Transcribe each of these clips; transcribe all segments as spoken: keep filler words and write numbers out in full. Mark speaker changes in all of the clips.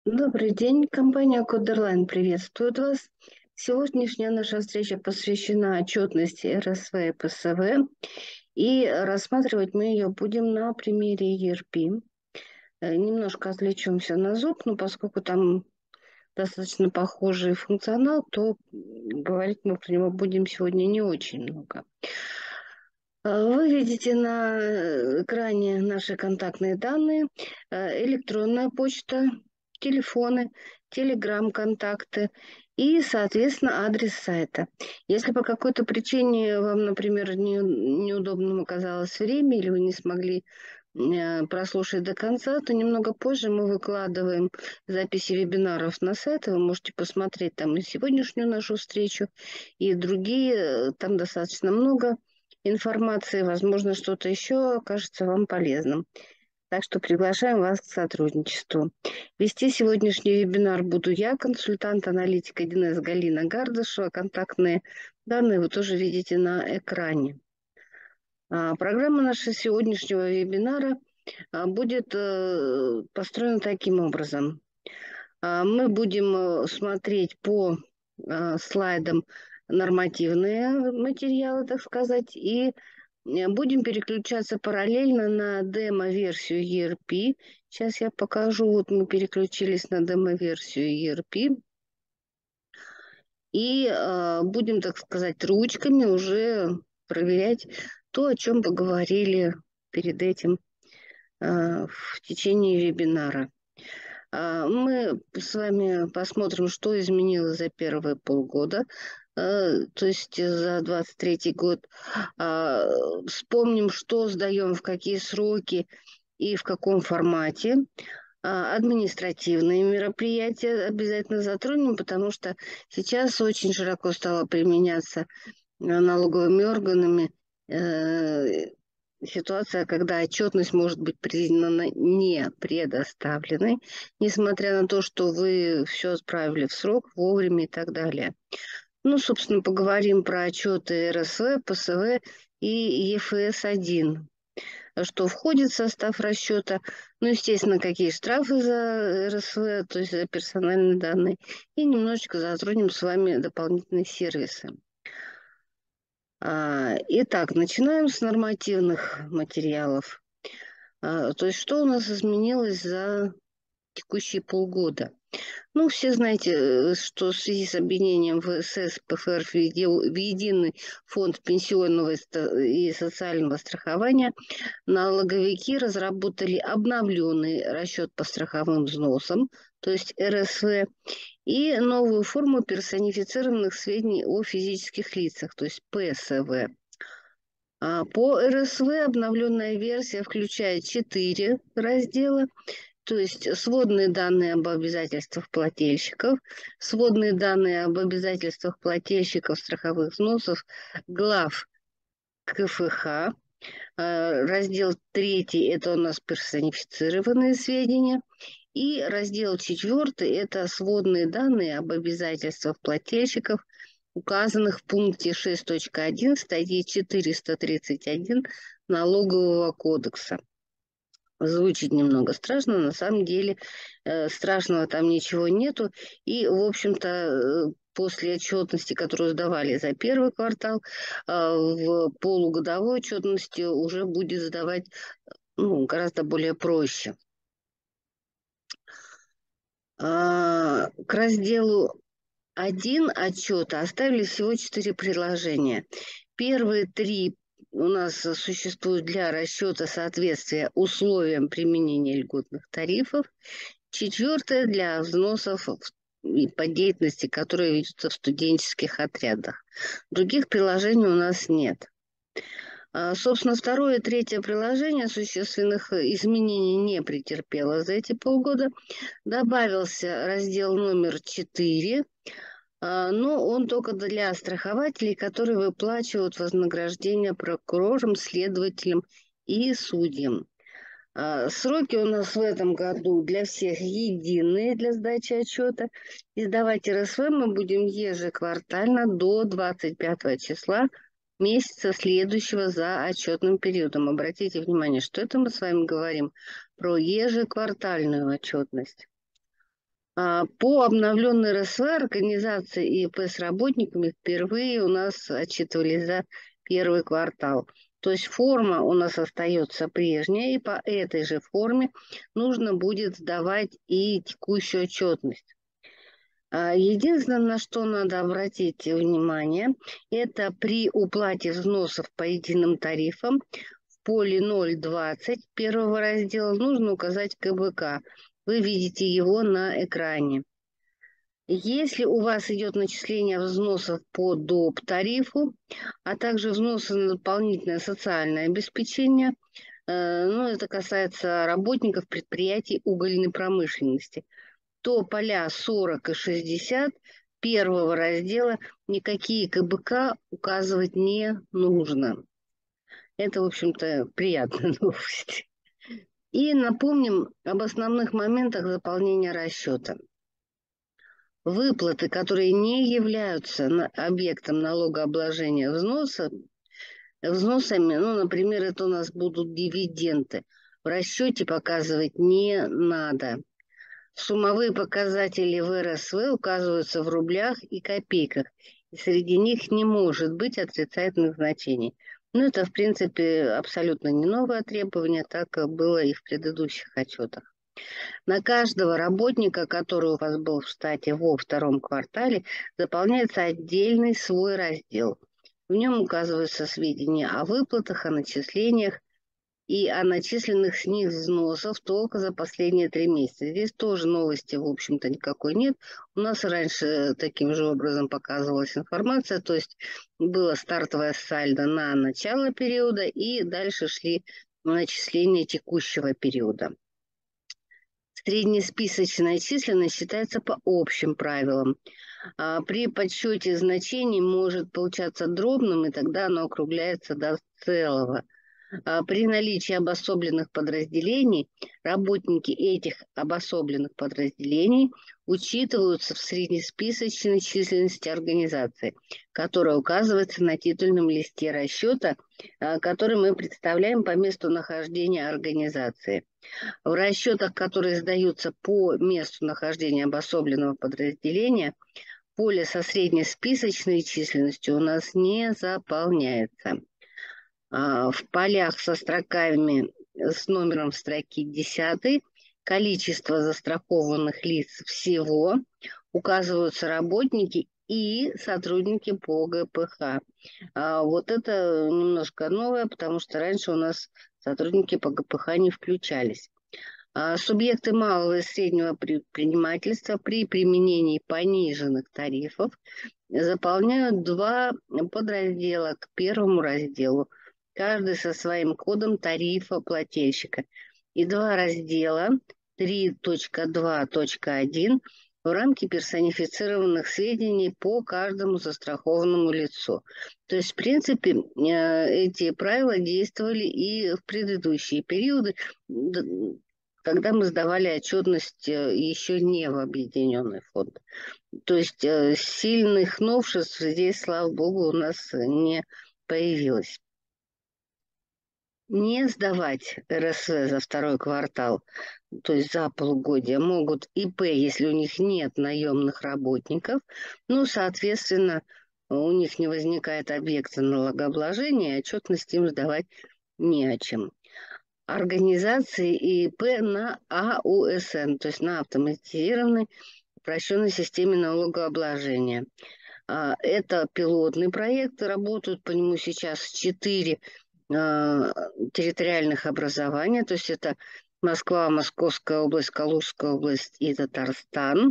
Speaker 1: Добрый день, компания Кодерлайн приветствует вас. Сегодняшняя наша встреча посвящена отчетности эр эс вэ и пэ эс вэ, и рассматривать мы ее будем на примере и эр пи. Э, Немножко отвлечемся на зуб, но поскольку там достаточно похожий функционал, то м, говорить мы про него будем сегодня не очень много. Э, Вы видите на э, экране наши контактные данные, э, электронная почта, телефоны, телеграм-контакты и, соответственно, адрес сайта. Если по какой-то причине вам, например, не- неудобным оказалось время или вы не смогли э, прослушать до конца, то немного позже мы выкладываем записи вебинаров на сайт, и вы можете посмотреть там и сегодняшнюю нашу встречу, и другие, э, там достаточно много информации, возможно, что-то еще окажется вам полезным. Так что приглашаем вас к сотрудничеству. Вести сегодняшний вебинар буду я, консультант-аналитик один эс Галина Гардышева. Контактные данные вы тоже видите на экране. А, Программа нашего сегодняшнего вебинара а, будет э, построена таким образом. А, Мы будем э, смотреть по э, слайдам нормативные материалы, так сказать, и э, будем переключаться параллельно на демо-версию и эр пи. Сейчас я покажу. Вот мы переключились на демо-версию и эр пи. И э, будем, так сказать, ручками уже проверять то, о чем поговорили перед этим э, в течение вебинара. А, Мы с вами посмотрим, что изменилось за первые полгода, э, то есть за двадцать третий год. А, Вспомним, что сдаем, в какие сроки и в каком формате. А, Административные мероприятия обязательно затронем, потому что сейчас очень широко стало применяться э, налоговыми органами э, ситуация, когда отчетность может быть признана не предоставленной, несмотря на то, что вы все отправили в срок, вовремя и так далее. Ну, собственно, поговорим про отчеты эр эс вэ, пэ эс вэ и и эф эс один. Что входит в состав расчета, ну, естественно, какие штрафы за эр эс вэ, то есть за персональные данные, и немножечко затронем с вами дополнительные сервисы. А, Итак, начинаем с нормативных материалов. А, То есть что у нас изменилось за текущие полгода? Ну, все знаете, э, что в связи с объединением вэ эс эс, пэ эф эр в еди- в единый фонд пенсионного и ста- и социального страхования налоговики разработали обновленный расчет по страховым взносам, то есть эр эс вэ, и новую форму персонифицированных сведений о физических лицах, то есть пэ эс вэ. А По эр эс вэ обновленная версия включает четыре раздела, то есть сводные данные об обязательствах плательщиков, сводные данные об обязательствах плательщиков страховых взносов, глав ка эф ха, э, раздел третий – это у нас персонифицированные сведения, и раздел четвертый – это сводные данные об обязательствах плательщиков, указанных в пункте шесть точка один статьи четыреста тридцать один Налогового кодекса. Звучит немного страшно, на самом деле э, страшного там ничего нету. И, в общем-то, э, после отчетности, которую сдавали за первый квартал, э, в полугодовой отчетности уже будет сдавать ну, гораздо более проще. А, К разделу один отчета оставили всего четыре приложения. Первые три у нас существуют для расчета соответствия условиям применения льготных тарифов. Четвертое для взносов и по деятельности, которые ведутся в студенческих отрядах. Других приложений у нас нет. А, Собственно, второе и третье приложение существенных изменений не претерпело за эти полгода. Добавился раздел номер четыре, а, но он только для страхователей, которые выплачивают вознаграждение прокурорам, следователям и судьям. А, Сроки у нас в этом году для всех единые для сдачи отчета. Издавать эр эс вэ мы будем ежеквартально до двадцать пятого числа месяца следующего за отчетным периодом. Обратите внимание, что это мы с вами говорим про ежеквартальную отчетность. По обновленной РСВ организации и ИП с работниками впервые у нас отчитывались за первый квартал. То есть форма у нас остается прежняя, и по этой же форме нужно будет сдавать и текущую отчетность. Единственное, на что надо обратить внимание, это при уплате взносов по единым тарифам в поле ноль двадцать первого раздела нужно указать КБК. Вы видите его на экране. Если у вас идет начисление взносов по доп. Тарифу, а также взносы на дополнительное социальное обеспечение, ну, это касается работников предприятий угольной промышленности, то поля сорок и шестьдесят первого раздела никакие КБК указывать не нужно. Это, в общем-то, приятная новость. И напомним об основных моментах заполнения расчета. Выплаты, которые не являются объектом налогообложения взноса, взносами, ну, например, это у нас будут дивиденды, в расчете показывать не надо. Суммовые показатели в РСВ указываются в рублях и копейках, и среди них не может быть отрицательных значений. Но это, в принципе, абсолютно не новое требование, так было и в предыдущих отчетах. На каждого работника, который у вас был в штате во втором квартале, заполняется отдельный свой раздел. В нем указываются сведения о выплатах, о начислениях и о начисленных с них взносов только за последние три месяца. Здесь тоже новости, в общем-то, никакой нет. У нас раньше таким же образом показывалась информация, то есть было стартовое сальдо на начало периода и дальше шли начисления текущего периода. Среднесписочная численность считается по общим правилам. При подсчете значений может получаться дробным, и тогда оно округляется до целого. При наличии обособленных подразделений работники этих обособленных подразделений учитываются в среднесписочной численности организации, которая указывается на титульном листе расчета, который мы представляем по месту нахождения организации. В расчетах, которые сдаются по месту нахождения обособленного подразделения, поле со среднесписочной численностью у нас не заполняется. В полях со строками с номером строки десять количество застрахованных лиц всего указываются работники и сотрудники по ГПХ. Вот это немножко новое, потому что раньше у нас сотрудники по ГПХ не включались. Субъекты малого и среднего предпринимательства при применении пониженных тарифов заполняют два подраздела к первому разделу, каждый со своим кодом тарифа плательщика, и два раздела три точка два точка один в рамке персонифицированных сведений по каждому застрахованному лицу. То есть, в принципе, эти правила действовали и в предыдущие периоды, когда мы сдавали отчетность еще не в объединенный фонд. То есть сильных новшеств здесь, слава богу, у нас не появилось. Не сдавать РСВ за второй квартал, то есть за полугодие, могут ИП, если у них нет наемных работников, ну, соответственно, у них не возникает объекта налогообложения, отчетность им сдавать не о чем. Организации и ИП на АУСН, то есть на автоматизированной упрощенной системе налогообложения. Это пилотный проект, работают по нему сейчас четыре территориальных образования, то есть это Москва, Московская область, Калужская область и Татарстан.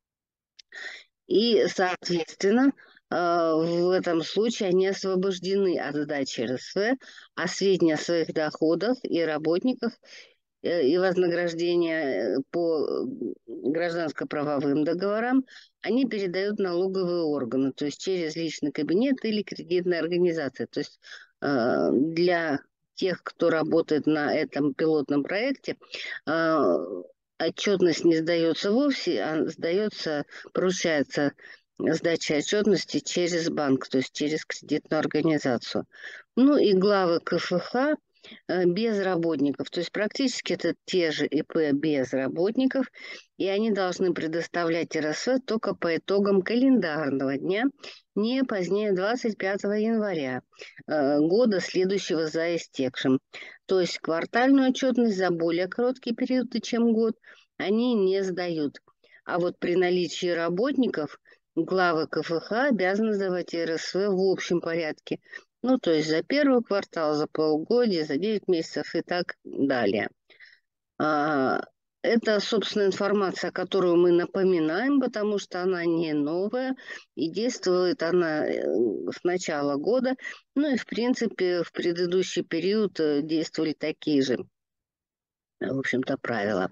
Speaker 1: И, соответственно, в этом случае они освобождены от сдачи РСВ, а сведения о своих доходах и работниках и вознаграждения по гражданско-правовым договорам они передают налоговые органы, то есть через личный кабинет или кредитная организация. То есть для тех, кто работает на этом пилотном проекте, отчетность не сдается вовсе, а сдается, поручается сдача отчетности через банк, то есть через кредитную организацию. Ну и главы КФХ э, без работников. То есть практически это те же ИП без работников, и они должны предоставлять РСВ только по итогам календарного дня, не позднее двадцать пятого января э, года, следующего за истекшим. То есть квартальную отчетность за более короткий период, чем год, они не сдают. А вот при наличии работников главы КФХ обязаны сдавать РСВ в общем порядке. Ну, то есть за первый квартал, за полугодие, за девять месяцев и так далее. А, это, собственно, информация, которую мы напоминаем, потому что она не новая, и действует она э, с начала года. Ну и, в принципе, в предыдущий период э, действовали такие же, в общем-то, правила.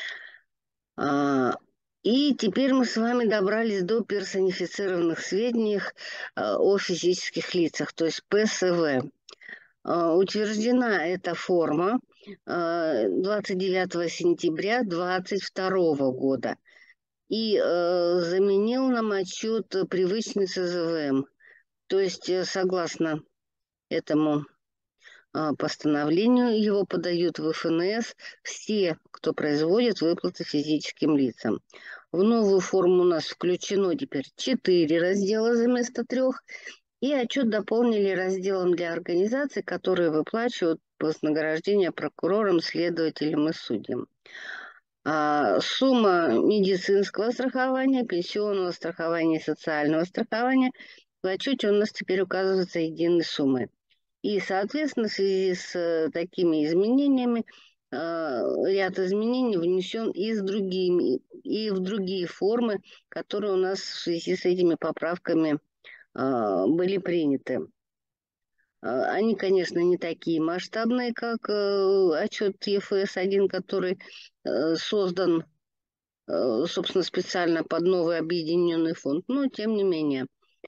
Speaker 1: А, И теперь мы с вами добрались до персонифицированных сведений э, о физических лицах, то есть ПСВ. А, Утверждена эта форма э, двадцать девятого сентября двадцать второго года и э, заменил нам отчет привычный ЦЗВМ. То есть, э, согласно этому а, постановлению, его подают в ФНС все, кто производит выплаты физическим лицам. В новую форму у нас включено теперь четыре раздела вместо трех, и отчет дополнили разделом для организаций, которые выплачивают вознаграждение прокурорам, следователям и судьям. А, сумма медицинского страхования, пенсионного страхования и социального страхования в отчете у нас теперь указывается единой суммой. И, соответственно, в связи с э, такими изменениями, э, ряд изменений внесен и, с другими, и в другие формы, которые у нас в связи с этими поправками э, были приняты. Э, Они, конечно, не такие масштабные, как э, отчет ефс один, который э, создан, э, собственно, специально под новый объединенный фонд, но тем не менее.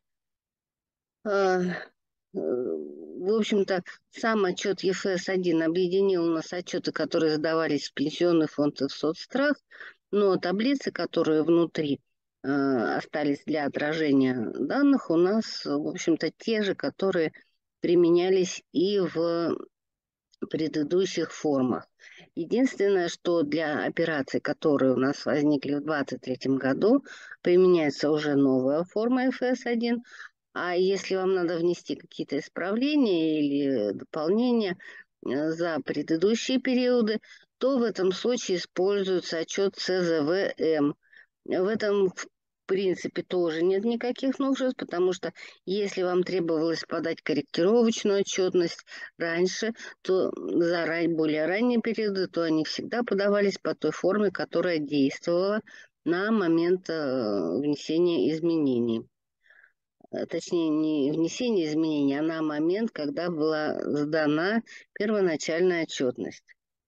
Speaker 1: Э, В общем-то, сам отчет ефс один объединил у нас отчеты, которые сдавались в пенсионный фонд и в соцстрах, но таблицы, которые внутри э, остались для отражения данных, у нас, в общем-то, те же, которые применялись и в предыдущих формах. Единственное, что для операций, которые у нас возникли в двадцать третьем году, применяется уже новая форма ефс один, а если вам надо внести какие-то исправления или дополнения э, за предыдущие периоды, то в этом случае используется отчет ЦЗВМ. В этом, в принципе, тоже нет никаких новшеств, потому что если вам требовалось подать корректировочную отчетность раньше, то за более ранние периоды, то они всегда подавались по той форме, которая действовала на момент э, внесения изменений. Точнее, не внесение изменений, а на момент, когда была сдана первоначальная отчетность.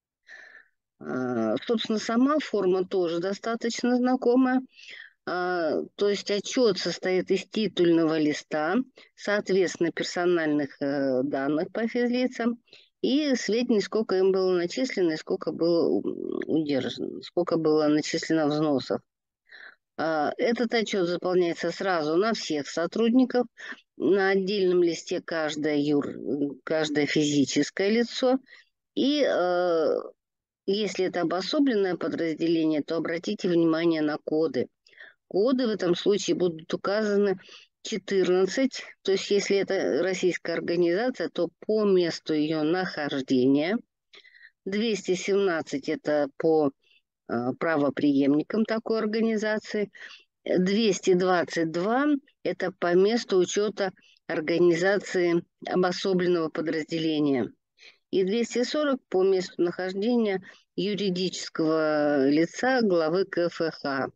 Speaker 1: А, собственно, сама форма тоже достаточно знакомая. А, то есть отчет состоит из титульного листа, соответственно, персональных э, данных по физлицам и сведений, сколько им было начислено и сколько было удержано, сколько было начислено взносов. А, Этот отчет заполняется сразу на всех сотрудников. На отдельном листе каждое, юр... каждое физическое лицо. И э, если это обособленное подразделение, то обратите внимание на коды. Коды в этом случае будут указаны четырнадцать. То есть если это российская организация, то по месту ее нахождения. двести семнадцать это по э, правопреемникам такой организации. двести двадцать два – это по месту учета организации обособленного подразделения. И двести сорок по месту нахождения юридического лица главы КФХ.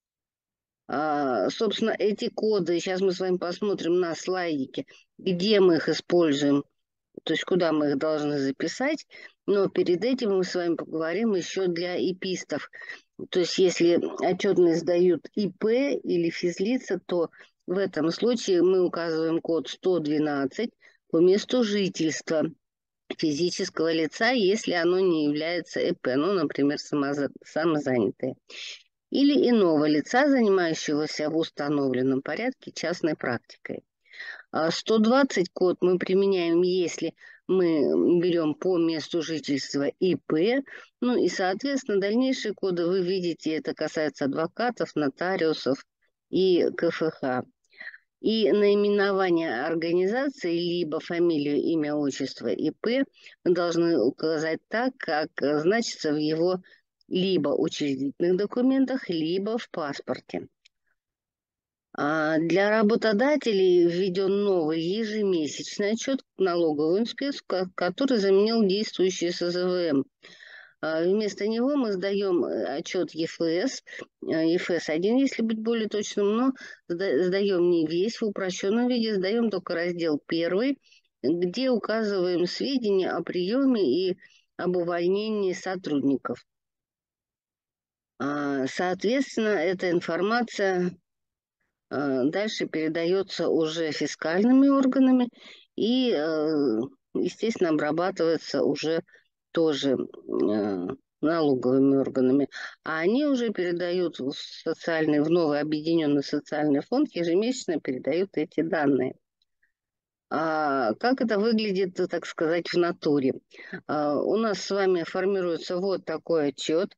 Speaker 1: А, собственно, эти коды, сейчас мы с вами посмотрим на слайдике, где мы их используем, то есть куда мы их должны записать. Но перед этим мы с вами поговорим еще для ИПистов. То есть если отчетность сдают ИП или физлица, то в этом случае мы указываем код сто двенадцать по месту жительства физического лица, если оно не является ИП, ну, например, самозанятое. Или иного лица, занимающегося в установленном порядке частной практикой. А сто двадцать код мы применяем, если мы берем по месту жительства И П. Ну и, соответственно, дальнейшие коды вы видите, это касается адвокатов, нотариусов и К Ф Х. И наименование организации, либо фамилию, имя, отчество, И П мы должны указать так, как значится в его либо учредительных документах, либо в паспорте. А Для работодателей введен новый ежемесячный отчет в налоговую инспекцию, ко- который заменил действующий С З В М. А Вместо него мы сдаем э, отчет Е Ф С, Е Ф С один, если быть более точным, но сда- сдаем не весь в упрощенном виде, сдаем только раздел первый, где указываем сведения о приеме и об увольнении сотрудников. А, Соответственно, эта информация э, дальше передается уже фискальными органами и, э, естественно, обрабатывается уже тоже э, налоговыми органами. А они уже передают в социальный, в новый объединенный социальный фонд, ежемесячно передают эти данные. А как это выглядит, так сказать, в натуре? А, У нас с вами формируется вот такой отчет,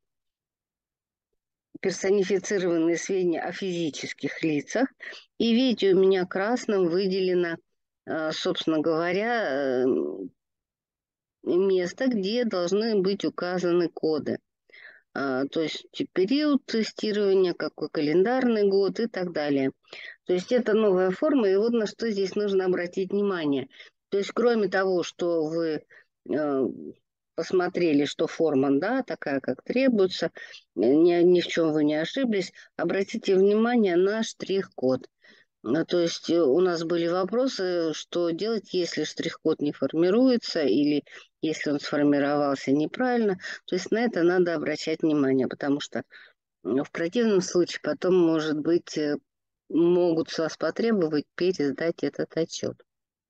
Speaker 1: персонифицированные сведения о физических лицах. И видите, у меня красным выделено, э, собственно говоря, э, место, где должны быть указаны коды. А, То есть период тестирования, какой календарный год и так далее. То есть это новая форма, и вот на что здесь нужно обратить внимание. То есть кроме того, что вы э, посмотрели, что форма, да, такая, как требуется, э, ни, ни в чем вы не ошиблись, обратите внимание на штрих-код. А, То есть э, у нас были вопросы, что делать, если штрих-код не формируется или если он сформировался неправильно. То есть на это надо обращать внимание, потому что м, в противном случае потом, может быть, э, могут с вас потребовать пересдать этот отчет.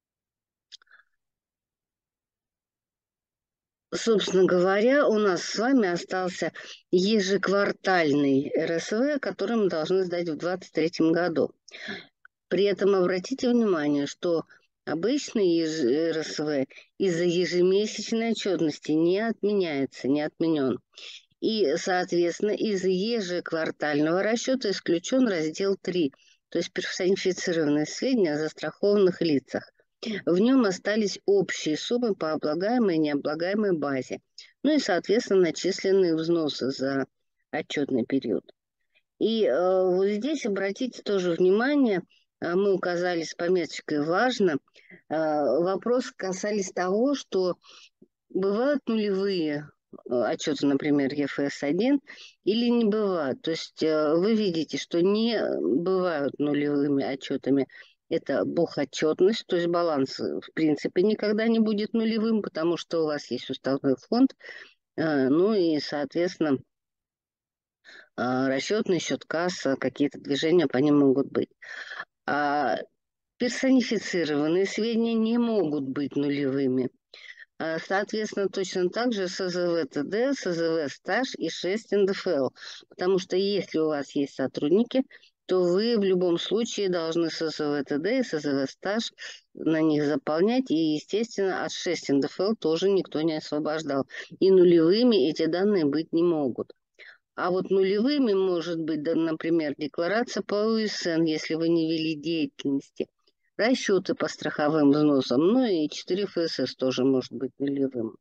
Speaker 1: Собственно говоря, у нас с вами остался ежеквартальный Р С В, который мы должны сдать в двадцать третьем году. При этом обратите внимание, что обычный еж- Р С В из-за ежемесячной отчетности не отменяется, не отменен. И, соответственно, из ежеквартального расчета исключен раздел три, то есть персонифицированные сведения о застрахованных лицах. В нем остались общие суммы по облагаемой и необлагаемой базе, ну и, соответственно, начисленные взносы за отчетный период. И э, вот здесь обратите тоже внимание, э, мы указали с пометочкой «важно», э, вопрос касались того, что бывают нулевые э, отчеты, например, Е Ф С один, или не бывают. То есть э, вы видите, что не бывают нулевыми отчетами. Это бухотчетность, то есть баланс э, в принципе никогда не будет нулевым, потому что у вас есть уставной фонд, э, ну и, соответственно, э, расчетный счет, касса, какие-то движения по ним могут быть. А персонифицированные сведения не могут быть нулевыми. А, Соответственно, точно так же С З В Т Д, С З В стаж и шесть Н Д Ф Л. Потому что если у вас есть сотрудники, то вы в любом случае должны С З В Т Д и С З В стаж на них заполнять. И, естественно, от шесть Н Д Ф Л тоже никто не освобождал. И нулевыми эти данные быть не могут. А вот нулевыми может быть, да, например, декларация по У С Н, если вы не вели деятельности, расчеты по страховым взносам, ну и четыре Ф С С тоже может быть нулевым.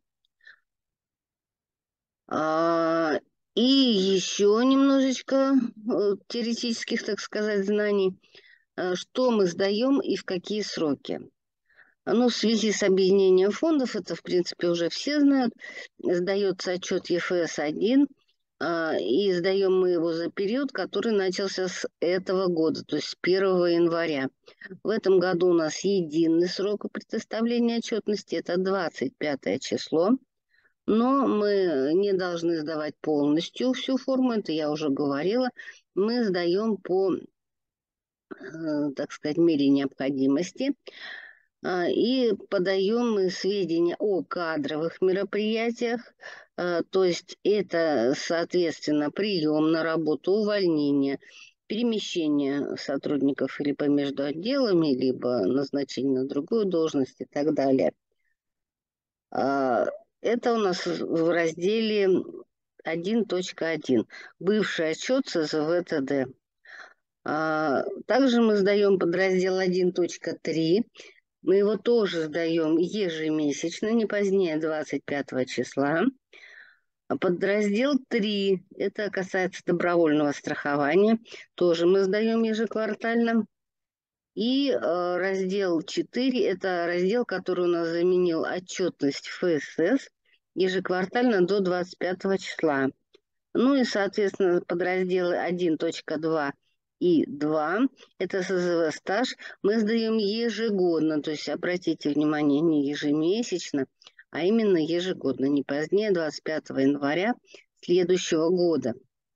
Speaker 1: А, и еще немножечко э, теоретических, так сказать, знаний. Э, Что мы сдаем и в какие сроки? Ну, в связи с объединением фондов, это, в принципе, уже все знают, сдается отчет Е Ф С один, а, и сдаем мы его за период, который начался с этого года, то есть с первого января. В этом году у нас единый срок предоставления отчетности, это двадцать пятое число, но мы не должны сдавать полностью всю форму, это я уже говорила, мы сдаем по, э, так сказать, мере необходимости. А, И подаем мы сведения о кадровых мероприятиях, а, то есть это, соответственно, прием на работу, увольнение, перемещение сотрудников либо между отделами, либо назначение на другую должность и так далее. Это у нас в разделе один точка один. Бывший отчет С З В Т Д. Также мы сдаем подраздел один точка три. Мы его тоже сдаем ежемесячно, не позднее двадцать пятого числа. Подраздел три, это касается добровольного страхования, тоже мы сдаем ежеквартально. И э, раздел четыре, это раздел, который у нас заменил отчетность Ф С С ежеквартально до двадцать пятого числа. Ну и, соответственно, подразделы один точка два и два, это С З В стаж, мы сдаем ежегодно, то есть обратите внимание, не ежемесячно, а именно ежегодно, не позднее двадцать пятого января следующего года.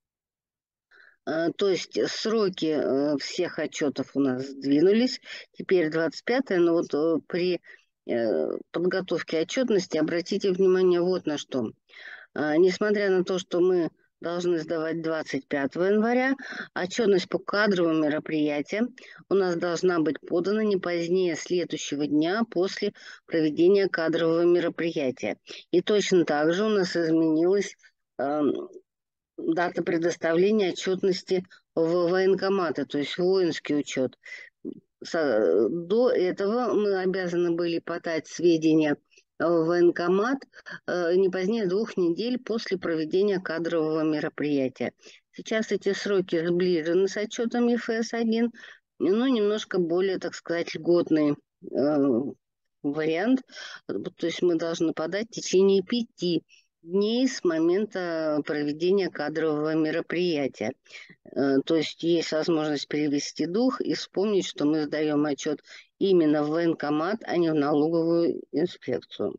Speaker 1: То есть сроки всех отчетов у нас сдвинулись, теперь двадцать пятое, но вот при подготовке отчетности обратите внимание вот на что. Несмотря на то, что мы должны сдавать двадцать пятого января, отчетность по кадровым мероприятиям у нас должна быть подана не позднее следующего дня после проведения кадрового мероприятия. И точно так же у нас изменилась э, дата предоставления отчетности в военкоматы, то есть воинский учет. До этого мы обязаны были подать сведения в военкомат не позднее двух недель после проведения кадрового мероприятия. Сейчас эти сроки сближены с отчетами Ф С один, но немножко более, так сказать, льготный э, вариант. То есть мы должны подать в течение пяти дней с момента проведения кадрового мероприятия. То есть есть возможность перевести дух и вспомнить, что мы сдаем отчет именно в военкомат, а не в налоговую инспекцию.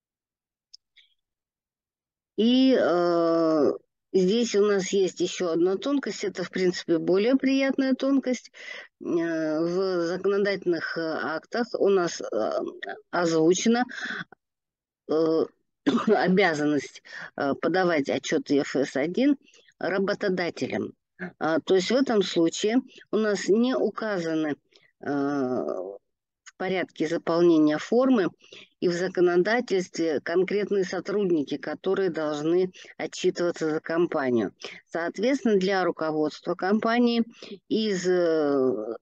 Speaker 1: И э, здесь у нас есть еще одна тонкость. Это, в принципе, более приятная тонкость. Э, в законодательных актах у нас э, озвучена э, обязанность э, подавать отчеты Ф С один работодателям. А, то есть в этом случае у нас не указаны э, в порядке заполнения формы и в законодательстве конкретные сотрудники, которые должны отчитываться за компанию. Соответственно, для руководства компании из э,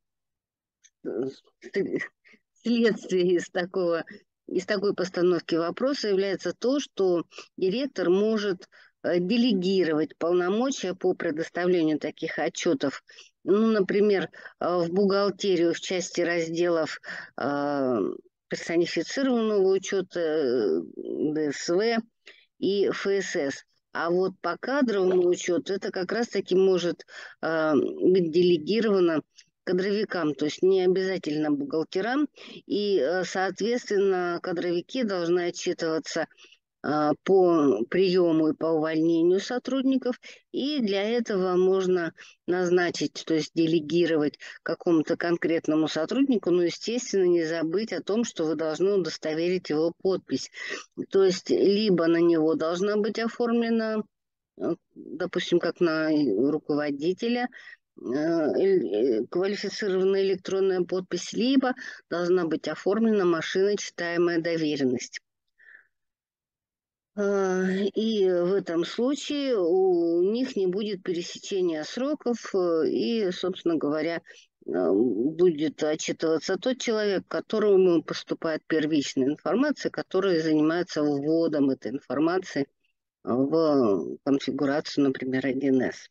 Speaker 1: следствия из такого из такой постановки вопроса является то, что директор может делегировать полномочия по предоставлению таких отчетов. Ну, например, в бухгалтерию в части разделов персонифицированного учета, Д С В и Ф С С. А вот по кадровому учету это как раз-таки может быть делегировано кадровикам, то есть не обязательно бухгалтерам, и, соответственно, кадровики должны отчитываться по приему и по увольнению сотрудников, и для этого можно назначить, то есть делегировать какому-то конкретному сотруднику, но, естественно, не забыть о том, что вы должны удостоверить его подпись. То есть либо на него должна быть оформлена, допустим, как на руководителя, квалифицированная электронная подпись, либо должна быть оформлена машиночитаемая доверенность. И в этом случае у них не будет пересечения сроков, и, собственно говоря, будет отчитываться тот человек, которому поступает первичная информация, который занимается вводом этой информации в конфигурацию, например, один эс.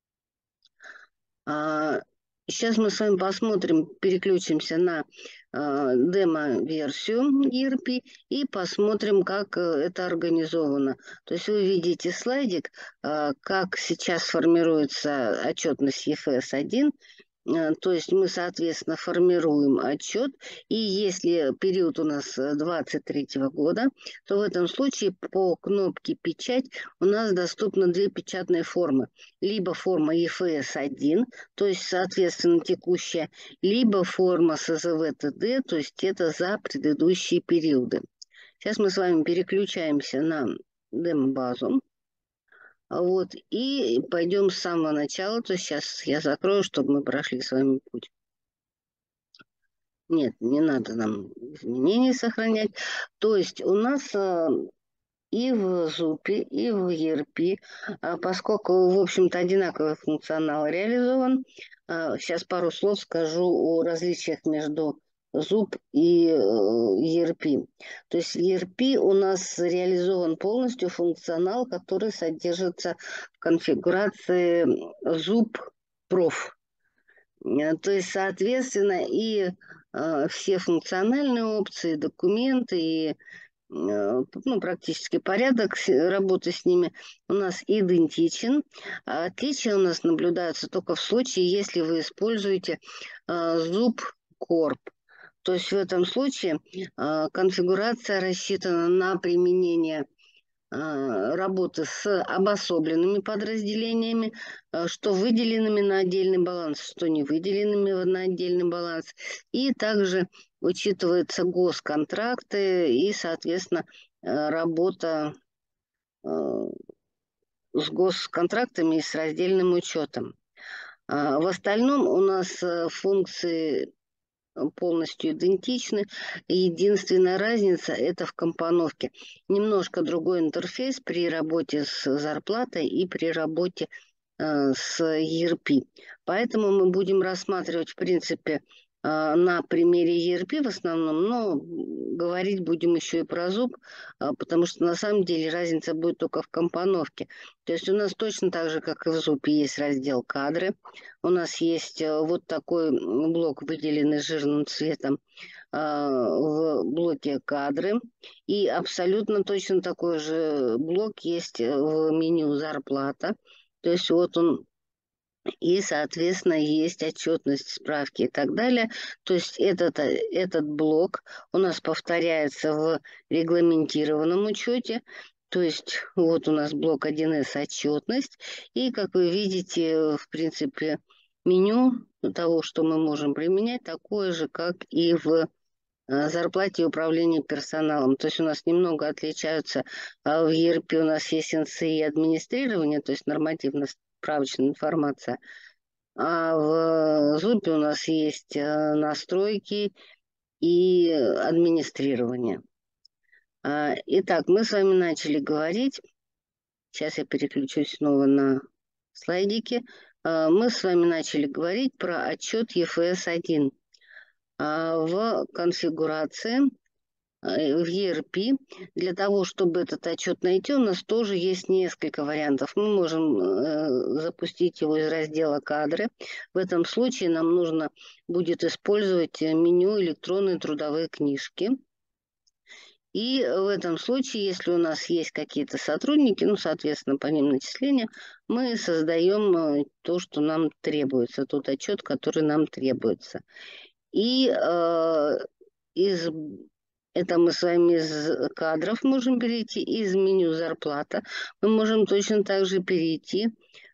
Speaker 1: Сейчас мы с вами посмотрим, переключимся на э, демо-версию и эр пи и посмотрим, как э, это организовано. То есть вы видите слайдик, э, как сейчас формируется отчетность Е Ф С один. То есть мы, соответственно, формируем отчет, и если период у нас двадцать третьего года, то в этом случае по кнопке «Печать» у нас доступны две печатные формы. Либо форма Е Ф С один, то есть, соответственно, текущая, либо форма С З В Т Д, то есть это за предыдущие периоды. Сейчас мы с вами переключаемся на демо-базу. Вот, и пойдем с самого начала, то есть сейчас я закрою, чтобы мы прошли с вами путь. Нет, не надо нам изменения сохранять. То есть у нас а, и в зупе, и в и эр пи, а, поскольку, в общем-то, одинаковый функционал реализован, а, сейчас пару слов скажу о различиях между зуп и э, и эр пи. То есть в и эр пи у нас реализован полностью функционал, который содержится в конфигурации зуп проф. Э, То есть, соответственно, и э, все функциональные опции, документы и э, ну, практически порядок с- работы с ними у нас идентичен. А отличия у нас наблюдаются только в случае, если вы используете э, зуб корп. То есть в этом случае э, конфигурация рассчитана на применение а, работы с обособленными подразделениями, а, что выделенными на отдельный баланс, что не выделенными на отдельный баланс. И также учитываются госконтракты и, соответственно, э, работа э, с госконтрактами и с раздельным учетом. А В остальном у нас э, функции полностью идентичны. Единственная разница – это в компоновке. Немножко другой интерфейс при работе с зарплатой и при работе э, с и эр пи. Поэтому мы будем рассматривать, в принципе, э, на примере и эр пи в основном, но говорить будем еще и про зуб, э, потому что на самом деле разница будет только в компоновке. То есть у нас точно так же, как и в зупе, есть раздел «Кадры». У нас есть э, вот такой блок, выделенный жирным цветом, э, в блоке «Кадры». И абсолютно точно такой же блок есть э, в меню «Зарплата». То есть вот он, и, соответственно, есть отчетность, справки и так далее. То есть этот, э, этот блок у нас повторяется в регламентированном учете. То есть вот у нас блок один эс отчетность. И, как вы видите, в принципе, меню того, что мы можем применять, такое же, как и в э, зарплате и управлении персоналом. То есть у нас немного отличаются. а В и эр пи у нас есть эн си и администрирование, то есть нормативно-справочная информация. А в зупе у нас есть э, настройки и администрирование. А, Итак, мы с вами начали говорить. Сейчас я переключусь снова на слайдики. А, Мы с вами начали говорить про отчет и эф эс один. А, В конфигурации э, в и эр пи. Для того, чтобы этот отчет найти, у нас тоже есть несколько вариантов. Мы можем э, запустить его из раздела «Кадры». В этом случае нам нужно будет использовать э, меню «Электронные трудовые книжки». И в этом случае, если у нас есть какие-то сотрудники, ну, соответственно, по ним начисления, мы создаем э, то, что нам требуется, тот отчет, который нам требуется. И э, из это мы с вами из кадров можем перейти, из меню «Зарплата». Мы можем точно так же перейти э,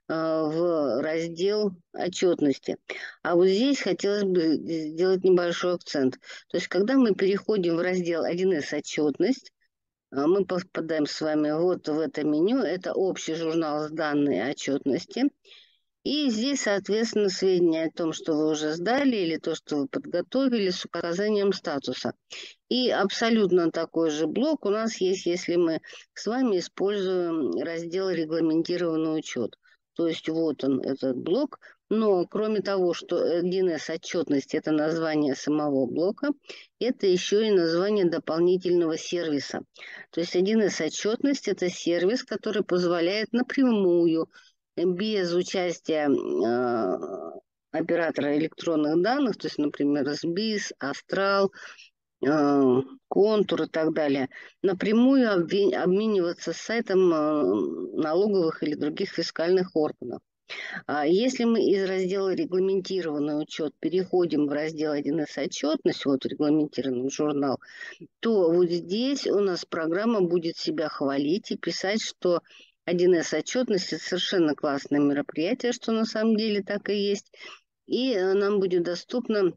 Speaker 1: в раздел отчетности. А вот здесь хотелось бы сделать небольшой акцент. То есть, когда мы переходим в раздел один эс отчетность, э, мы попадаем с вами вот в это меню. Это общий журнал с данной отчетности. И здесь, соответственно, сведения о том, что вы уже сдали или то, что вы подготовили с указанием статуса. И абсолютно такой же блок у нас есть, если мы с вами используем раздел «Регламентированный учет». То есть вот он, этот блок. Но кроме того, что один эс отчетность – это название самого блока, это еще и название дополнительного сервиса. То есть один эс отчетность – это сервис, который позволяет напрямую, без участия э, оператора электронных данных, то есть, например, СБИС, Астрал, э, Контур и так далее, напрямую обве- обмениваться с сайтом э, налоговых или других фискальных органов. А если мы из раздела «Регламентированный учет» переходим в раздел один эс отчетность, вот регламентированный журнал, то вот здесь у нас программа будет себя хвалить и писать, что один эс отчетность – это совершенно классное мероприятие, что на самом деле так и есть. И э, нам будет доступна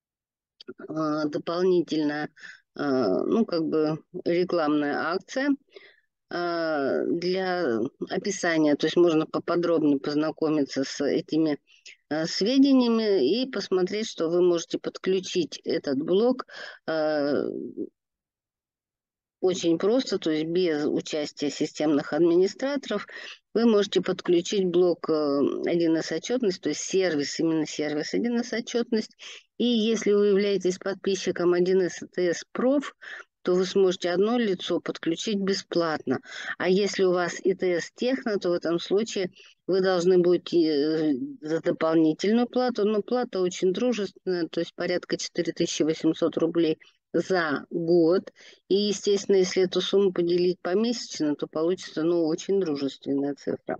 Speaker 1: э, дополнительная, э, ну, как бы рекламная акция, э, а, для описания, то есть можно поподробнее познакомиться с этими а, сведениями и посмотреть, что вы можете подключить этот блок а, очень просто, то есть без участия системных администраторов. Вы можете подключить блок один эс отчетность, то есть сервис, именно сервис один эс отчетность. И если вы являетесь подписчиком один эс и ти эс проф, то вы сможете одно лицо подключить бесплатно. А если у вас и ти эс Техно, то в этом случае вы должны будете за дополнительную плату, но плата очень дружественная, то есть порядка четыре тысячи восемьсот рублей за год. И, естественно, если эту сумму поделить помесячно, то получится, ну, очень дружественная цифра.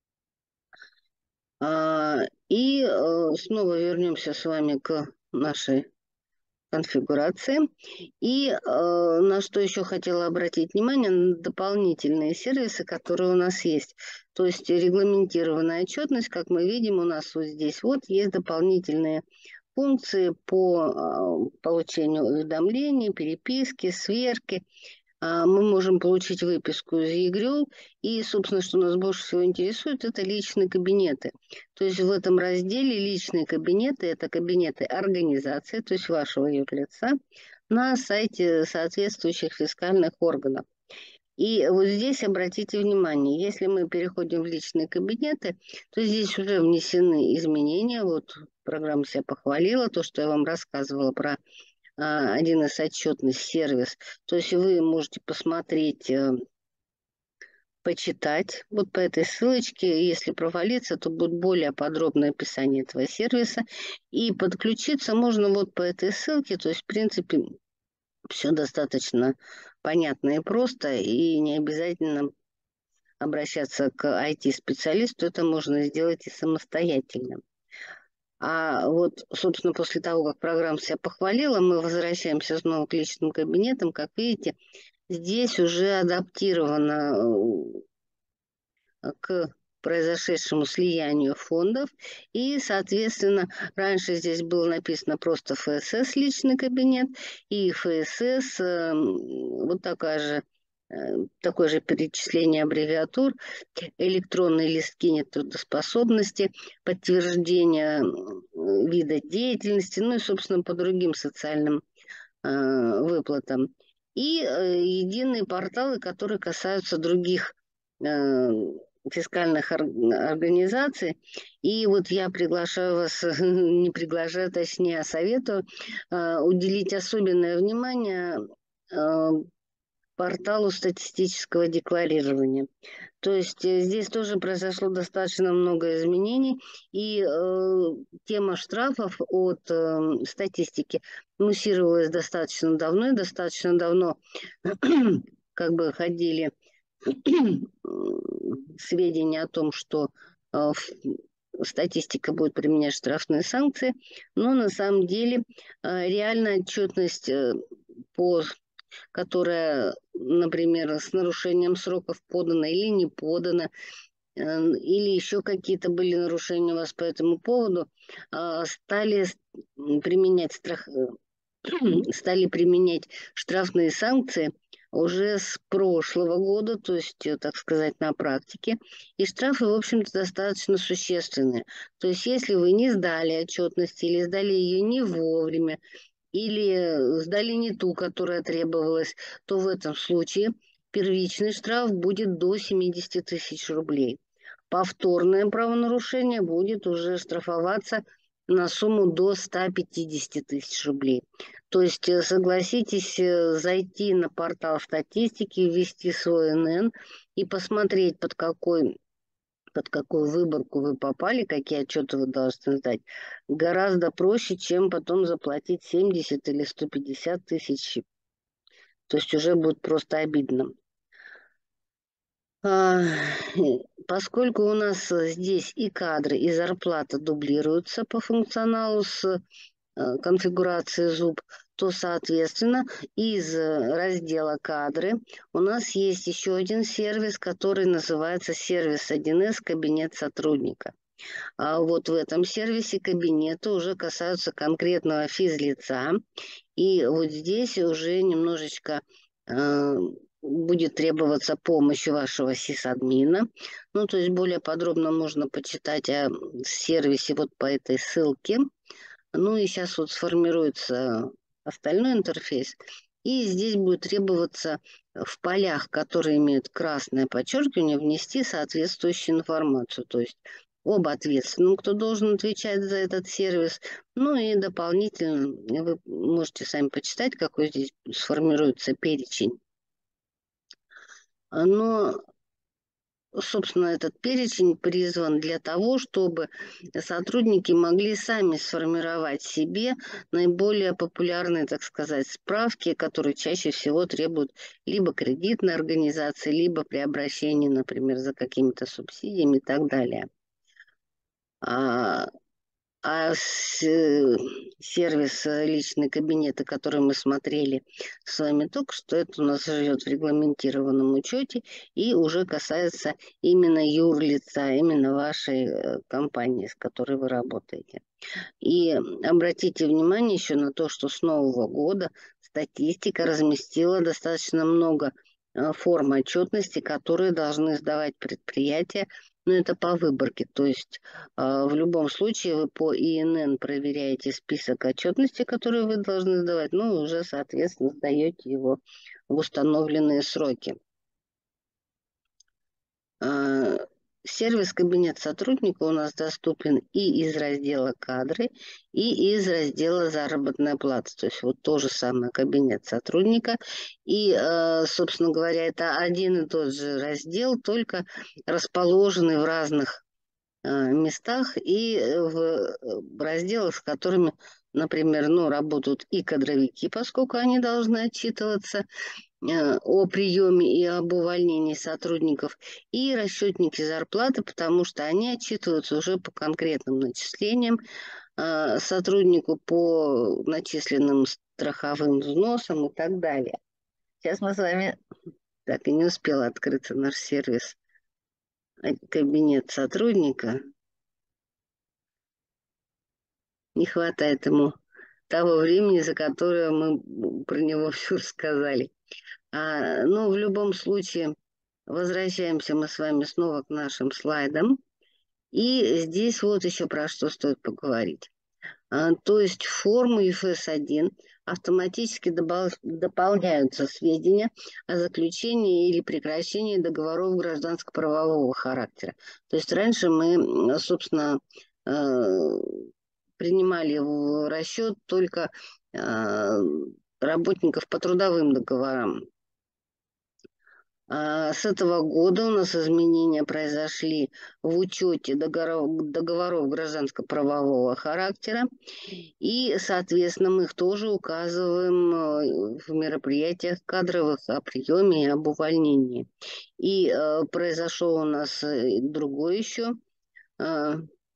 Speaker 1: А, и э, снова вернемся с вами к нашей конфигурации. И э, на что еще хотела обратить внимание, на дополнительные сервисы, которые у нас есть. То есть регламентированная отчетность, как мы видим, у нас вот здесь вот есть дополнительные функции по э, получению уведомлений, переписки, сверки. А, мы можем получить выписку из ЕГРЮЛ. И, собственно, что нас больше всего интересует, это личные кабинеты. То есть в этом разделе личные кабинеты – это кабинеты организации, то есть вашего юрлица, на сайте соответствующих фискальных органов. И вот здесь обратите внимание, если мы переходим в личные кабинеты, то здесь уже внесены изменения. Вот программа себя похвалила, то, что я вам рассказывала про один эс отчетность сервис. То есть вы можете посмотреть, почитать вот по этой ссылочке. Если провалиться, то будет более подробное описание этого сервиса. И подключиться можно вот по этой ссылке. То есть, в принципе, все достаточно понятно и просто. И не обязательно обращаться к ай ти-специалисту. Это можно сделать и самостоятельно. А вот, собственно, после того, как программа себя похвалила, мы возвращаемся снова к личным кабинетам. Как видите, здесь уже адаптировано к произошедшему слиянию фондов. И, соответственно, раньше здесь было написано просто эф эс эс личный кабинет, и эф эс эс вот такая же такое же перечисление аббревиатур, электронные листки нетрудоспособности, подтверждение вида деятельности, ну и, собственно, по другим социальным э, выплатам. И э, единые порталы, которые касаются других э, фискальных организаций. И вот я приглашаю вас, не приглашаю, точнее, советую э, уделить особенное внимание э, порталу статистического декларирования. То есть здесь тоже произошло достаточно много изменений, и э, тема штрафов от э, статистики муссировалась достаточно давно, и достаточно давно как бы ходили сведения о том, что э, статистика будет применять штрафные санкции, но на самом деле э, реальная отчетность э, по которая, например, с нарушением сроков подана или не подана, или еще какие-то были нарушения у вас по этому поводу, стали применять страх... стали применять штрафные санкции уже с прошлого года, то есть, так сказать, на практике. И штрафы, в общем-то, достаточно существенные. То есть, если вы не сдали отчетность или сдали ее не вовремя, или сдали не ту, которая требовалась, то в этом случае первичный штраф будет до семидесяти тысяч рублей. Повторное правонарушение будет уже штрафоваться на сумму до ста пятидесяти тысяч рублей. То есть, согласитесь, зайти на портал статистики, ввести свой эн эн и посмотреть, под какой под какую выборку вы попали, какие отчеты вы должны сдать, гораздо проще, чем потом заплатить семьдесят или сто пятьдесят тысяч. То есть уже будет просто обидно. А, поскольку у нас здесь и кадры, и зарплата дублируются по функционалу с конфигурации зуб, то, соответственно, из раздела «Кадры» у нас есть еще один сервис, который называется сервис один эс «Кабинет сотрудника». А вот в этом сервисе кабинеты уже касаются конкретного физлица. И вот здесь уже немножечко э, будет требоваться помощь вашего сисадмина. Ну, то есть более подробно можно почитать о сервисе вот по этой ссылке. Ну и сейчас вот сформируется остальной интерфейс. И здесь будет требоваться в полях, которые имеют красное подчеркивание, внести соответствующую информацию. То есть об ответственном, кто должен отвечать за этот сервис. Ну и дополнительно вы можете сами почитать, какой здесь сформируется перечень. Но, собственно, этот перечень призван для того, чтобы сотрудники могли сами сформировать себе наиболее популярные, так сказать, справки, которые чаще всего требуют либо кредитной организации, либо при обращении, например, за какими-то субсидиями и так далее. А А с- э, сервис э, личные кабинеты, который мы смотрели с вами только что, это у нас живет в регламентированном учете и уже касается именно юрлица, именно вашей э, компании, с которой вы работаете. И обратите внимание еще на то, что с Нового года статистика разместила достаточно много э, форм отчетности, которые должны сдавать предприятия, но это по выборке. То есть э, в любом случае вы по И Н Н проверяете список отчетности, которые вы должны сдавать, ну и уже, соответственно, сдаете его в установленные сроки. А, Сервис «Кабинет сотрудника» у нас доступен и из раздела «Кадры», и из раздела «Заработная плата». То есть вот то же самое «Кабинет сотрудника». И, э, собственно говоря, это один и тот же раздел, только расположенный в разных э, местах и э, в э, разделах, с которыми, например, ну, работают и кадровики, поскольку они должны отчитываться э, о приеме и об увольнении сотрудников, и расчетники зарплаты, потому что они отчитываются уже по конкретным начислениям э, сотруднику, по начисленным страховым взносам и так далее. Сейчас мы с вами, так и не успел открыться наш сервис э, «Кабинет сотрудника». Не хватает ему того времени, за которое мы про него все рассказали. А, ну, в любом случае, возвращаемся мы с вами снова к нашим слайдам. И здесь вот еще про что стоит поговорить. А, то есть в форму Эф Эс один автоматически добав- дополняются сведения о заключении или прекращении договоров гражданско-правового характера. То есть раньше мы, собственно, э, принимали в расчет только э, работников по трудовым договорам. А с этого года у нас изменения произошли в учете договоров, договоров гражданско-правового характера, и, соответственно, мы их тоже указываем э, в мероприятиях кадровых о приеме и об увольнении. И э, произошел у нас э, другой еще э,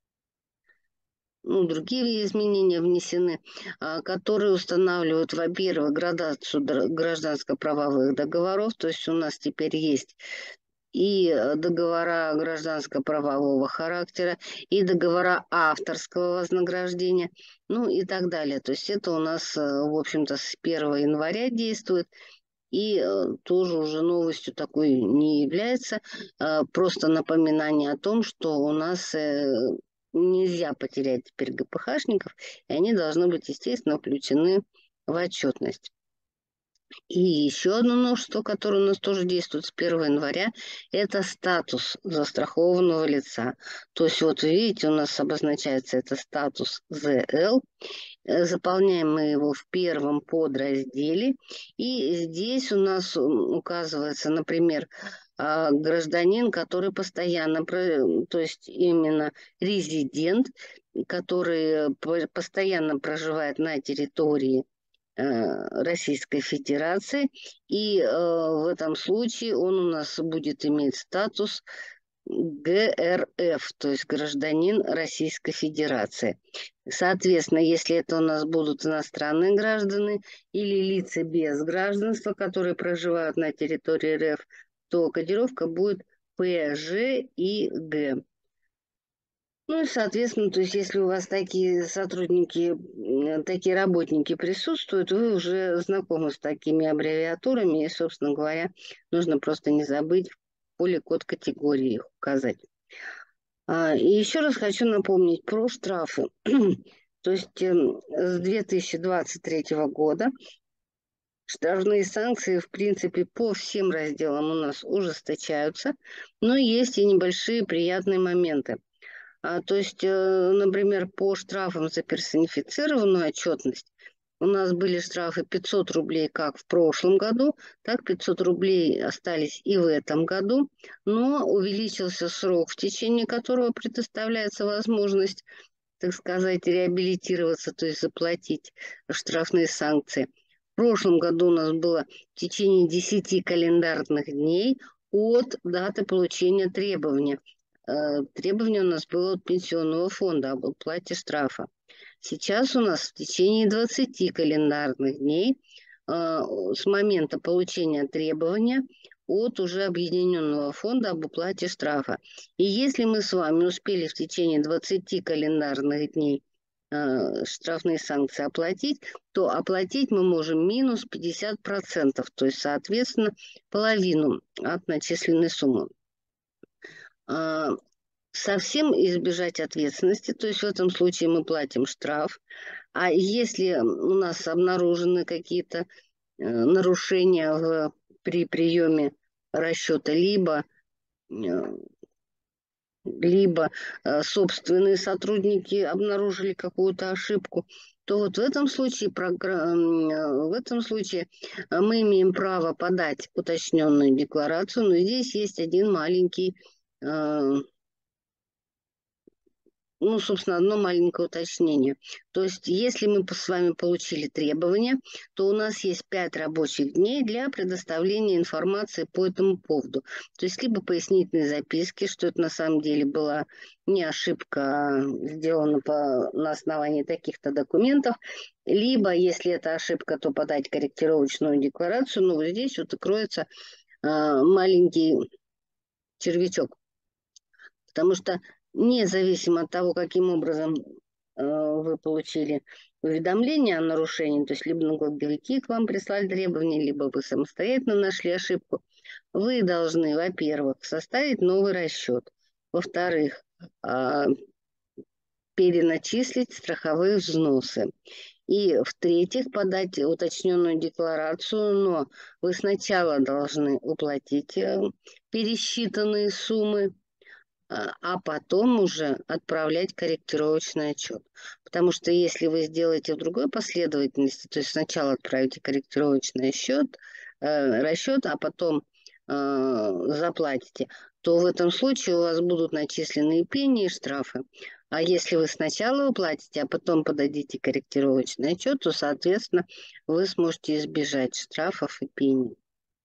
Speaker 1: ну, другие изменения внесены, а, которые устанавливают, во-первых, градацию др- гражданско-правовых договоров. То есть у нас теперь есть и э, договора гражданско-правового характера, и договора авторского вознаграждения, ну и так далее. То есть это у нас, э, в общем-то, с первого января действует. И э, тоже уже новостью такой не является. Э, просто напоминание о том, что у нас э, нельзя потерять теперь Гэ Пэ Хэшников, и они должны быть, естественно, включены в отчетность. И еще одно новшество, которое у нас тоже действует с первого января, это статус застрахованного лица. То есть вот видите, у нас обозначается это статус Зэ Эл. Э, Заполняем мы его в первом подразделе. И здесь у нас м, указывается, например, а, гражданин, который постоянно, про- то есть именно резидент, который по- постоянно проживает на территории э, Российской Федерации. И э, в этом случае он у нас будет иметь статус Гэ Эр Эф, то есть гражданин Российской Федерации. Соответственно, если это у нас будут иностранные граждане или лица без гражданства, которые проживают на территории Эр Эф, то кодировка будет Пэ Жэ и Гэ. Ну и, соответственно, то есть если у вас такие сотрудники, м, такие работники присутствуют, вы уже знакомы с такими аббревиатурами, и, собственно говоря, нужно просто не забыть в поле код категории их указать. А, и еще раз хочу напомнить про штрафы. То есть эм, с две тысячи двадцать третьего года штрафные санкции, в принципе, по всем разделам у нас ужесточаются, но есть и небольшие приятные моменты. А, то есть, э, например, по штрафам за персонифицированную отчетность у нас были штрафы пятьсот рублей как в прошлом году, так пятьсот рублей остались и в этом году, но увеличился срок, в течение которого предоставляется возможность, так сказать, реабилитироваться, то есть заплатить штрафные санкции. В прошлом году у нас было в течение десяти календарных дней от даты получения требования. Э, Требование у нас было от пенсионного фонда об уплате штрафа. Сейчас у нас в течение двадцати календарных дней э, с момента получения требования от уже объединенного фонда об уплате штрафа. И если мы с вами успели в течение двадцати календарных дней э, штрафные санкции оплатить, то оплатить мы можем минус пятьдесят процентов, то есть, соответственно, половину от начисленной суммы. А, Совсем избежать ответственности, то есть в этом случае мы платим штраф. А если у нас обнаружены какие-то э, нарушения в, при приеме расчета, либо э, либо э, собственные сотрудники обнаружили какую-то ошибку, то вот в этом случае, програ- м, э, в этом случае э, мы имеем право подать уточненную декларацию, но здесь есть один маленький э, ну, собственно, одно маленькое уточнение. То есть, если мы с вами получили требования, то у нас есть пять рабочих дней для предоставления информации по этому поводу. То есть, либо пояснительные записки, что это на самом деле была не ошибка, а сделана по, на основании таких-то документов, либо, если это ошибка, то подать корректировочную декларацию. Ну, вот здесь вот и кроется а, маленький червячок. Потому что независимо от того, каким образом э, вы получили уведомление о нарушении, то есть либо налоговики к вам прислали требования, либо вы самостоятельно нашли ошибку, вы должны, во-первых, составить новый расчет, во-вторых, э, переначислить страховые взносы. И в-третьих, подать уточненную декларацию, но вы сначала должны уплатить э, пересчитанные суммы, а а потом уже отправлять корректировочный отчет. Потому что если вы сделаете в другой последовательности, то есть сначала отправите корректировочный счет, э, расчет, а потом э, заплатите, то в этом случае у вас будут начислены и пени, и штрафы. А если вы сначала уплатите, а потом подадите корректировочный отчет, то, соответственно, вы сможете избежать штрафов и пений.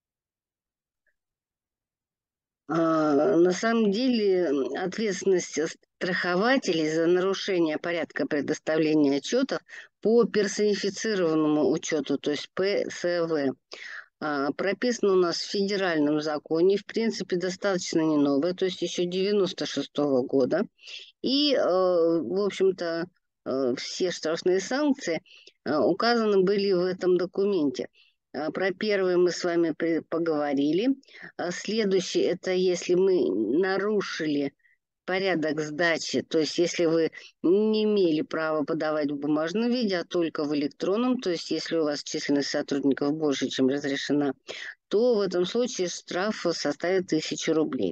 Speaker 1: А, На самом деле ответственность страхователей за нарушение порядка предоставления отчетов по персонифицированному учету, то есть П С В, а, прописано у нас в федеральном законе, в принципе, достаточно не новое, то есть еще девяносто шестого года. И, э, в общем-то, э, все штрафные санкции э, указаны были в этом документе. Э, Про первый мы с вами при- поговорили. А Следующий – это если мы нарушили порядок сдачи, то есть если вы не имели права подавать в бумажном виде, а только в электронном, то есть если у вас численность сотрудников больше, чем разрешена, то в этом случае штраф составит тысячу рублей.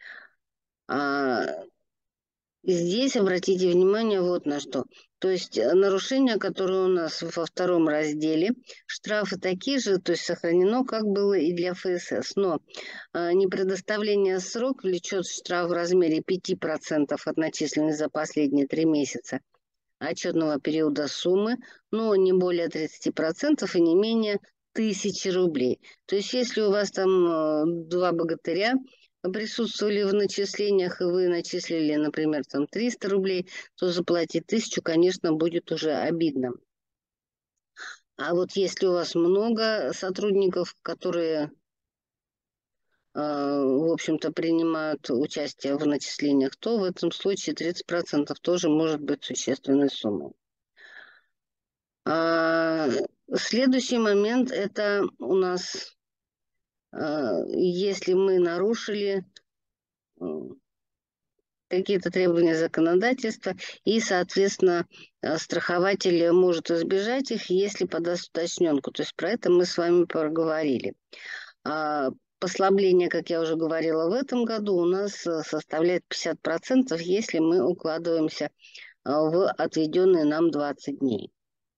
Speaker 1: А Здесь обратите внимание вот на что. То есть э, нарушения, которые у нас во втором разделе, штрафы такие же, то есть сохранено, как было и для Ф С С. Но э, непредоставление срок влечет штраф в размере пяти процентов от начисленной за последние три месяца отчетного периода суммы, но не более тридцати процентов и не менее тысячи рублей. То есть если у вас там э, два богатыря присутствовали в начислениях, и вы начислили, например, там триста рублей, то заплатить тысячу, конечно, будет уже обидно. А вот если у вас много сотрудников, которые в общем-то, принимают участие в начислениях, то в этом случае тридцать процентов тоже может быть существенной суммой. А, следующий момент – это у нас, если мы нарушили какие-то требования законодательства, и, соответственно, страхователь может избежать их, если подаст уточненку. То есть про это мы с вами проговорили. А послабление, как я уже говорила, в этом году у нас составляет пятьдесят процентов, если мы укладываемся в отведенные нам двадцать дней.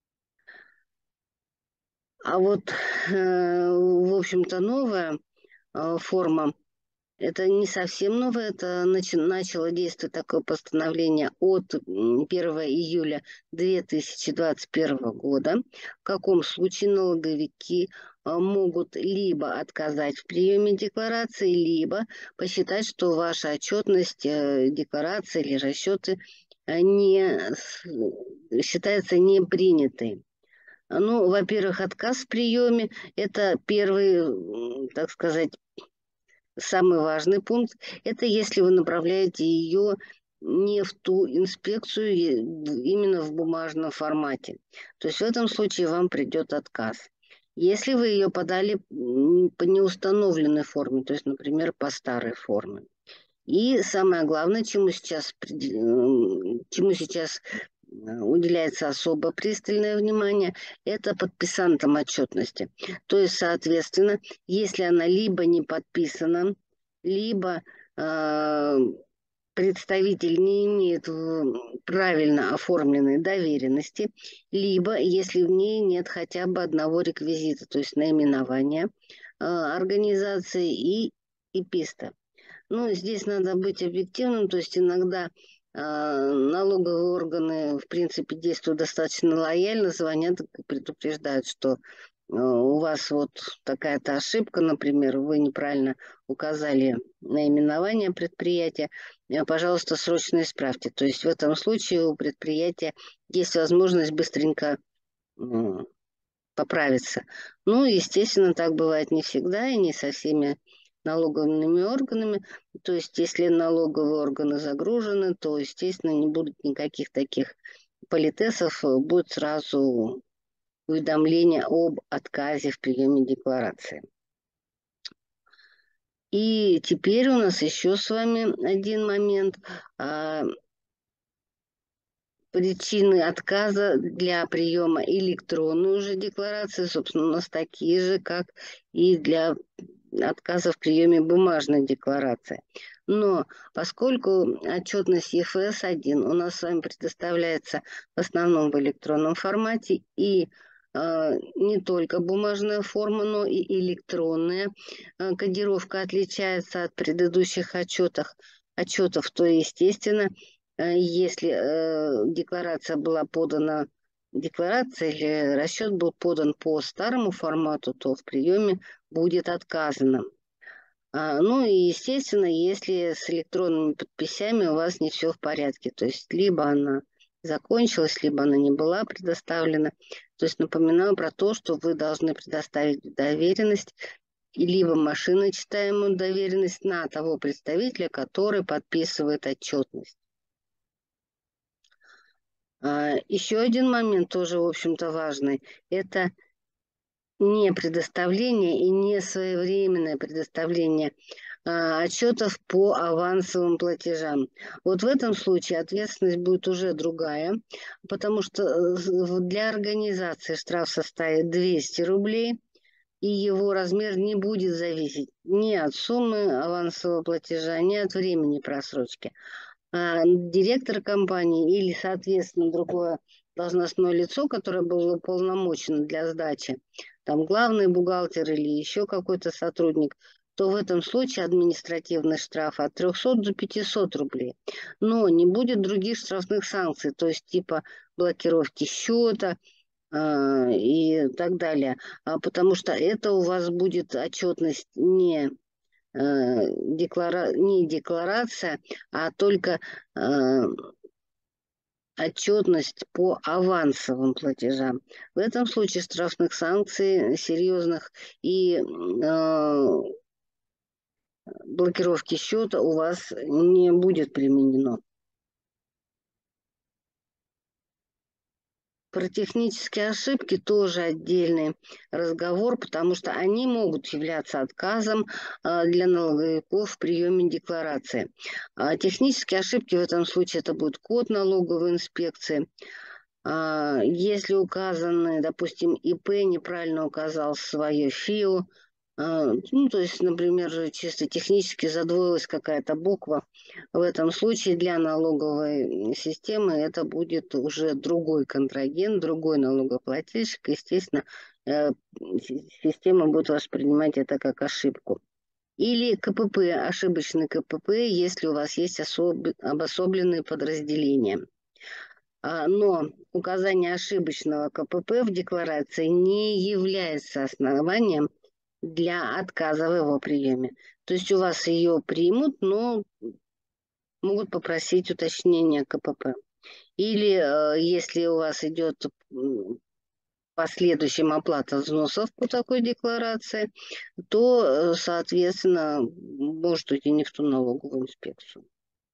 Speaker 1: А вот, в общем-то, новая форма, это не совсем новое, это начи- начало действовать такое постановление от первого июля две тысячи двадцать первого года. В каком случае налоговики могут либо отказать в приеме декларации, либо посчитать, что ваша отчетность, декларация или расчеты не считается не принятой. Ну, во-первых, отказ в приеме – это первый, так сказать, самый важный пункт – это если вы направляете ее не в ту инспекцию, именно в бумажном формате. То есть в этом случае вам придет отказ. Если вы ее подали по неустановленной форме, то есть, например, по старой форме. И самое главное, чему сейчас, чему сейчас уделяется особо пристальное внимание, это подписантам отчетности. То есть, соответственно, если она либо не подписана, либо э, представитель не имеет правильно оформленной доверенности, либо если в ней нет хотя бы одного реквизита, то есть наименования э, организации и ИПИСТа. Ну, здесь надо быть объективным, то есть иногда э, налоговые органы, в принципе, действуют достаточно лояльно, звонят и предупреждают, что э, у вас вот такая-то ошибка, например, вы неправильно указали наименование предприятия, э, пожалуйста, срочно исправьте. То есть в этом случае у предприятия есть возможность быстренько э, поправиться. Ну, естественно, так бывает не всегда и не со всеми налоговыми органами. То есть, если налоговые органы загружены, то, естественно, не будет никаких таких политесов, будет сразу уведомление об отказе в приеме декларации. И теперь у нас еще с вами один момент. Причины отказа для приема электронной уже декларации, собственно, у нас такие же, как и для отказа в приеме бумажной декларации. Но поскольку отчетность Е Ф С один у нас с вами предоставляется в основном в электронном формате, и э, не только бумажная форма, но и электронная э, кодировка отличается от предыдущих отчетов, отчетов, то, естественно, если э, декларация была подана, декларация или расчет был подан по старому формату, то в приеме будет отказано. А, ну и, естественно, если с электронными подписями у вас не все в порядке, то есть либо она закончилась, либо она не была предоставлена. То есть напоминаю про то, что вы должны предоставить доверенность, и либо машиночитаемую доверенность на того представителя, который подписывает отчетность. Еще один момент тоже, в общем-то, важный. Это не предоставление и не своевременное предоставление отчетов по авансовым платежам. Вот в этом случае ответственность будет уже другая, потому что для организации штраф составит двести рублей, и его размер не будет зависеть ни от суммы авансового платежа, ни от времени просрочки. А директор компании или, соответственно, другое должностное лицо, которое было уполномочено для сдачи, там главный бухгалтер или еще какой-то сотрудник, то в этом случае административный штраф от трёхсот до пятисот рублей. Но не будет других штрафных санкций, то есть типа блокировки счета э, и так далее, а, потому что это у вас будет отчетность не деклара... не декларация, а только э, отчетность по авансовым платежам. В этом случае штрафных санкций серьезных и э, блокировки счета у вас не будет применено. Про технические ошибки тоже отдельный разговор, потому что они могут являться отказом а, для налоговиков в приеме декларации. А технические ошибки в этом случае это будет код налоговой инспекции. А, Если указаны, допустим, ИП неправильно указал свое ФИО, а, ну, то есть, например, же чисто технически задвоилась какая-то буква, в этом случае для налоговой системы это будет уже другой контрагент, другой налогоплательщик. Естественно, э, система будет воспринимать это как ошибку. Или КПП, ошибочный КПП, если у вас есть особ... обособленные подразделения. А, Но указание ошибочного КПП в декларации не является основанием для отказа в его приеме. То есть у вас ее примут, но могут попросить уточнения КПП. Или э, если у вас идет м, в последующем оплата взносов по такой декларации, то, э, соответственно, может уйти не в ту налоговую инспекцию.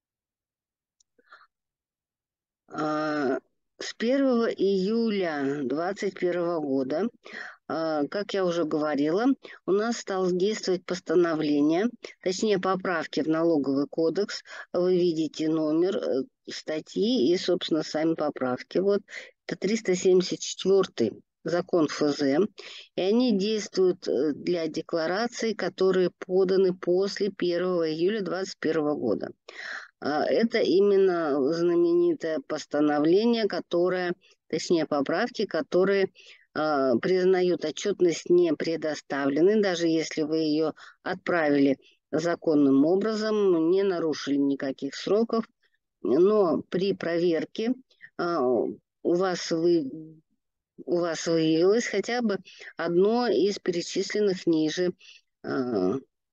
Speaker 1: А, С первого июля двадцать первого года, а, как я уже говорила, у нас стало действовать постановление, точнее поправки в налоговый кодекс. Вы видите номер э, статьи и, собственно, сами поправки. Вот это триста семьдесят четвёртый закон ФЗ, и они действуют э, для деклараций, которые поданы после первого июля двадцать первого года. А, Это именно знаменитое постановление, которое, точнее поправки, которые а, признают отчетность не предоставленной, даже если вы ее отправили законным образом, не нарушили никаких сроков, но при проверке а, у вас вы у вас выявилось хотя бы одно из перечисленных ниже а,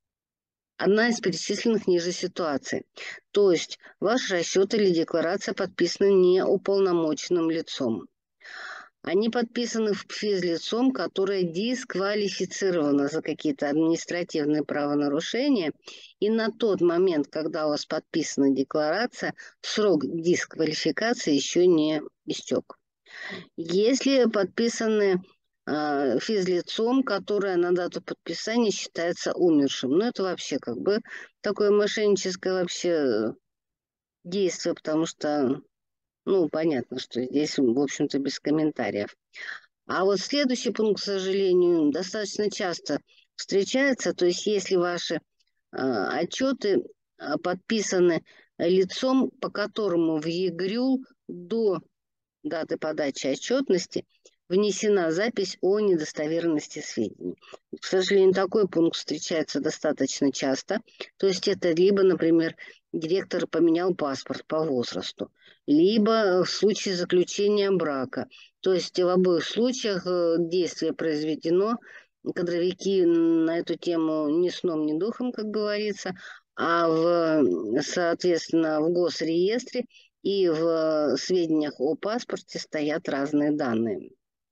Speaker 1: одна из перечисленных ниже ситуаций. То есть ваш расчет или декларация подписаны не уполномоченным лицом. Они подписаны физлицом, которое дисквалифицировано за какие-то административные правонарушения. И на тот момент, когда у вас подписана декларация, срок дисквалификации еще не истек. Если подписаны э, физлицом, которое на дату подписания считается умершим. Ну, это вообще как бы такое мошенническое вообще действие, потому что, ну, понятно, что здесь, в общем-то, без комментариев. А вот следующий пункт, к сожалению, достаточно часто встречается. То есть, если ваши э, отчеты э, подписаны лицом, по которому в ЕГРЮ до даты подачи отчетности внесена запись о недостоверности сведений. К сожалению, такой пункт встречается достаточно часто. То есть это либо, например, директор поменял паспорт по возрасту, либо в случае заключения брака. То есть в обоих случаях э, действие произведено, кадровики на эту тему ни сном, ни духом, как говорится, а в, соответственно, в госреестре и в сведениях о паспорте стоят разные данные.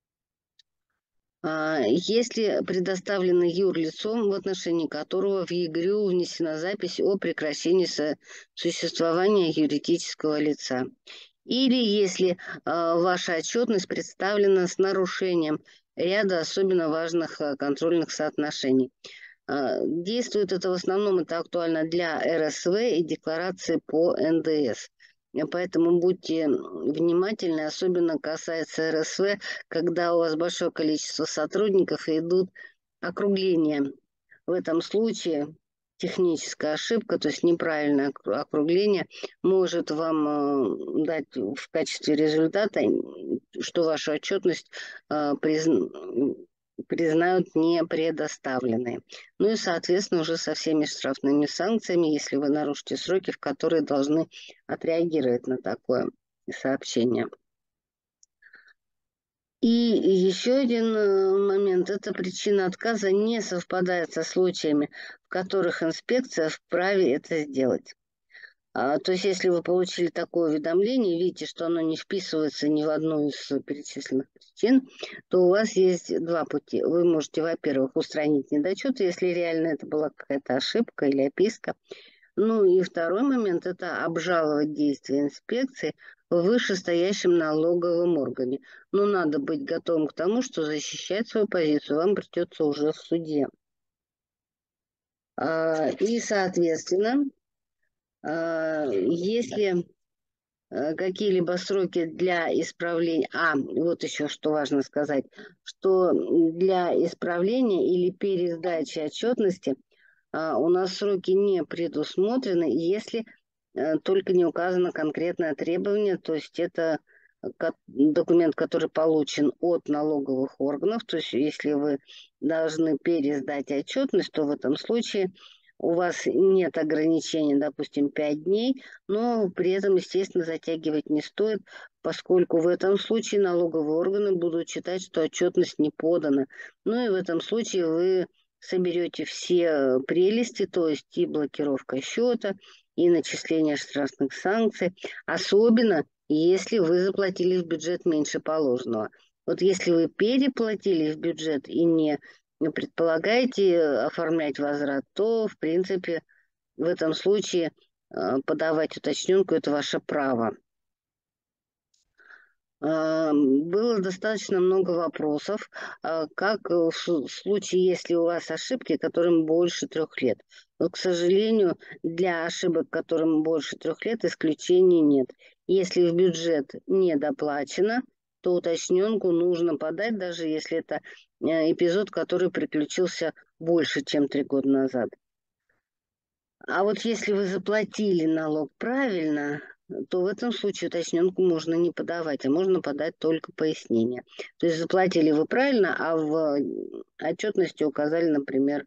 Speaker 1: А, Если предоставлены юрлицом, в отношении которого в ЕГРЮ внесена запись о прекращении существования юридического лица. Или если а, ваша отчетность представлена с нарушением ряда особенно важных а, контрольных соотношений. А, Действует это в основном, это актуально для РСВ и декларации по эн дэ эс. Поэтому будьте внимательны, особенно касается РСВ, когда у вас большое количество сотрудников и идут округления. В этом случае техническая ошибка, то есть неправильное округление, может вам э, дать в качестве результата, что вашу отчетность э, призна признают не предоставленной. Ну и, соответственно, уже со всеми штрафными санкциями, если вы нарушите сроки, в которые должны отреагировать на такое сообщение. И еще один э, момент. Эта причина отказа не совпадает со случаями, в которых инспекция вправе это сделать. А, то есть, если вы получили такое уведомление, видите, что оно не вписывается ни в одну из перечисленных причин, то у вас есть два пути. Вы можете, во-первых, устранить недочет, если реально это была какая-то ошибка или описка. Ну и второй момент – это обжаловать действия инспекции в вышестоящем налоговом органе. Но надо быть готовым к тому, что защищать свою позицию вам придется уже в суде. А, И, соответственно, а, если э, какие-либо сроки для исправления. А, вот еще что важно сказать, что для исправления или пересдачи отчетности а, у нас сроки не предусмотрены, если э, только не указано конкретное требование, то есть это ко- документ, который получен от налоговых органов, то есть если вы должны пересдать отчетность, то в этом случае у вас нет ограничений, допустим, пять дней, но при этом, естественно, затягивать не стоит, поскольку в этом случае налоговые органы будут считать, что отчетность не подана. Ну и в этом случае вы соберете все прелести, то есть и блокировка счета, и начисление штрафных санкций, особенно если вы заплатили в бюджет меньше положенного. Вот если вы переплатили в бюджет и не предполагаете оформлять возврат, то, в принципе, в этом случае э, подавать уточненку – это ваше право. А, Было достаточно много вопросов, а, как э, в су- случае, если у вас ошибки, которым больше трех лет. Но, к сожалению, для ошибок, которым больше трех лет, исключений нет. Если в бюджет не доплачено, то уточненку нужно подать, даже если это э, эпизод, который приключился больше, чем три года назад. А вот если вы заплатили налог правильно, то в этом случае уточненку можно не подавать, а можно подать только пояснение. То есть заплатили вы правильно, а в отчетности указали, например,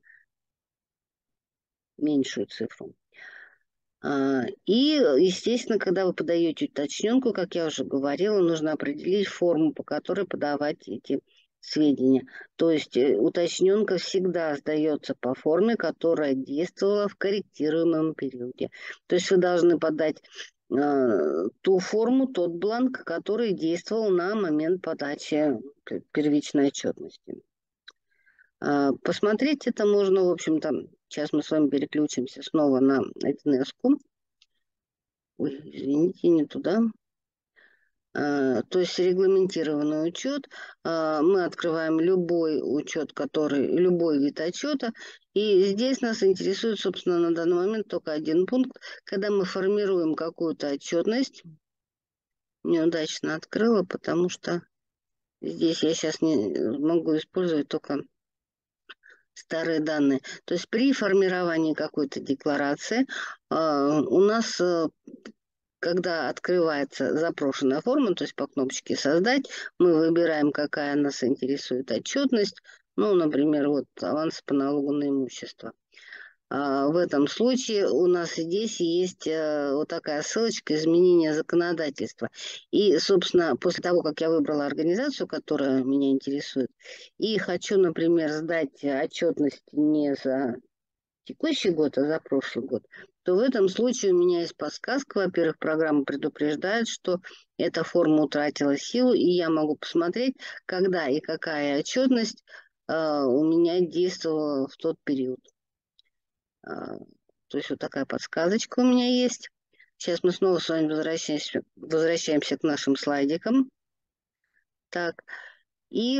Speaker 1: меньшую цифру. А, И, естественно, когда вы подаете уточненку, как я уже говорила, нужно определить форму, по которой подавать эти сведения. То есть э, уточненка всегда сдается по форме, которая действовала в корректируемом периоде. То есть вы должны подать э, ту форму, тот бланк, который действовал на момент подачи п- первичной отчетности. А, Посмотреть это можно, в общем-то, сейчас мы с вами переключимся снова на один эс. Ой, извините, не туда. А, то есть регламентированный учет. А, мы открываем любой учет, который, любой вид отчета. И здесь нас интересует, собственно, на данный момент только один пункт. Когда мы формируем какую-то отчетность, неудачно открыла, потому что здесь я сейчас не могу использовать только старые данные. То есть при формировании какой-то декларации а, у нас э, когда открывается запрошенная форма, то есть по кнопочке «Создать», мы выбираем, какая нас интересует отчетность. Ну, например, вот аванс по налогу на имущество. А, в этом случае у нас здесь есть э, вот такая ссылочка «Изменение законодательства». И, собственно, после того, как я выбрала организацию, которая меня интересует, и хочу, например, сдать отчетность не за текущий год, а за прошлый год, то в этом случае у меня есть подсказка. Во-первых, программа предупреждает, что эта форма утратила силу, и я могу посмотреть, когда и какая отчетность э, у меня действовала в тот период. А, то есть вот такая подсказочка у меня есть. Сейчас мы снова с вами возвращаемся, возвращаемся к нашим слайдикам. Так, и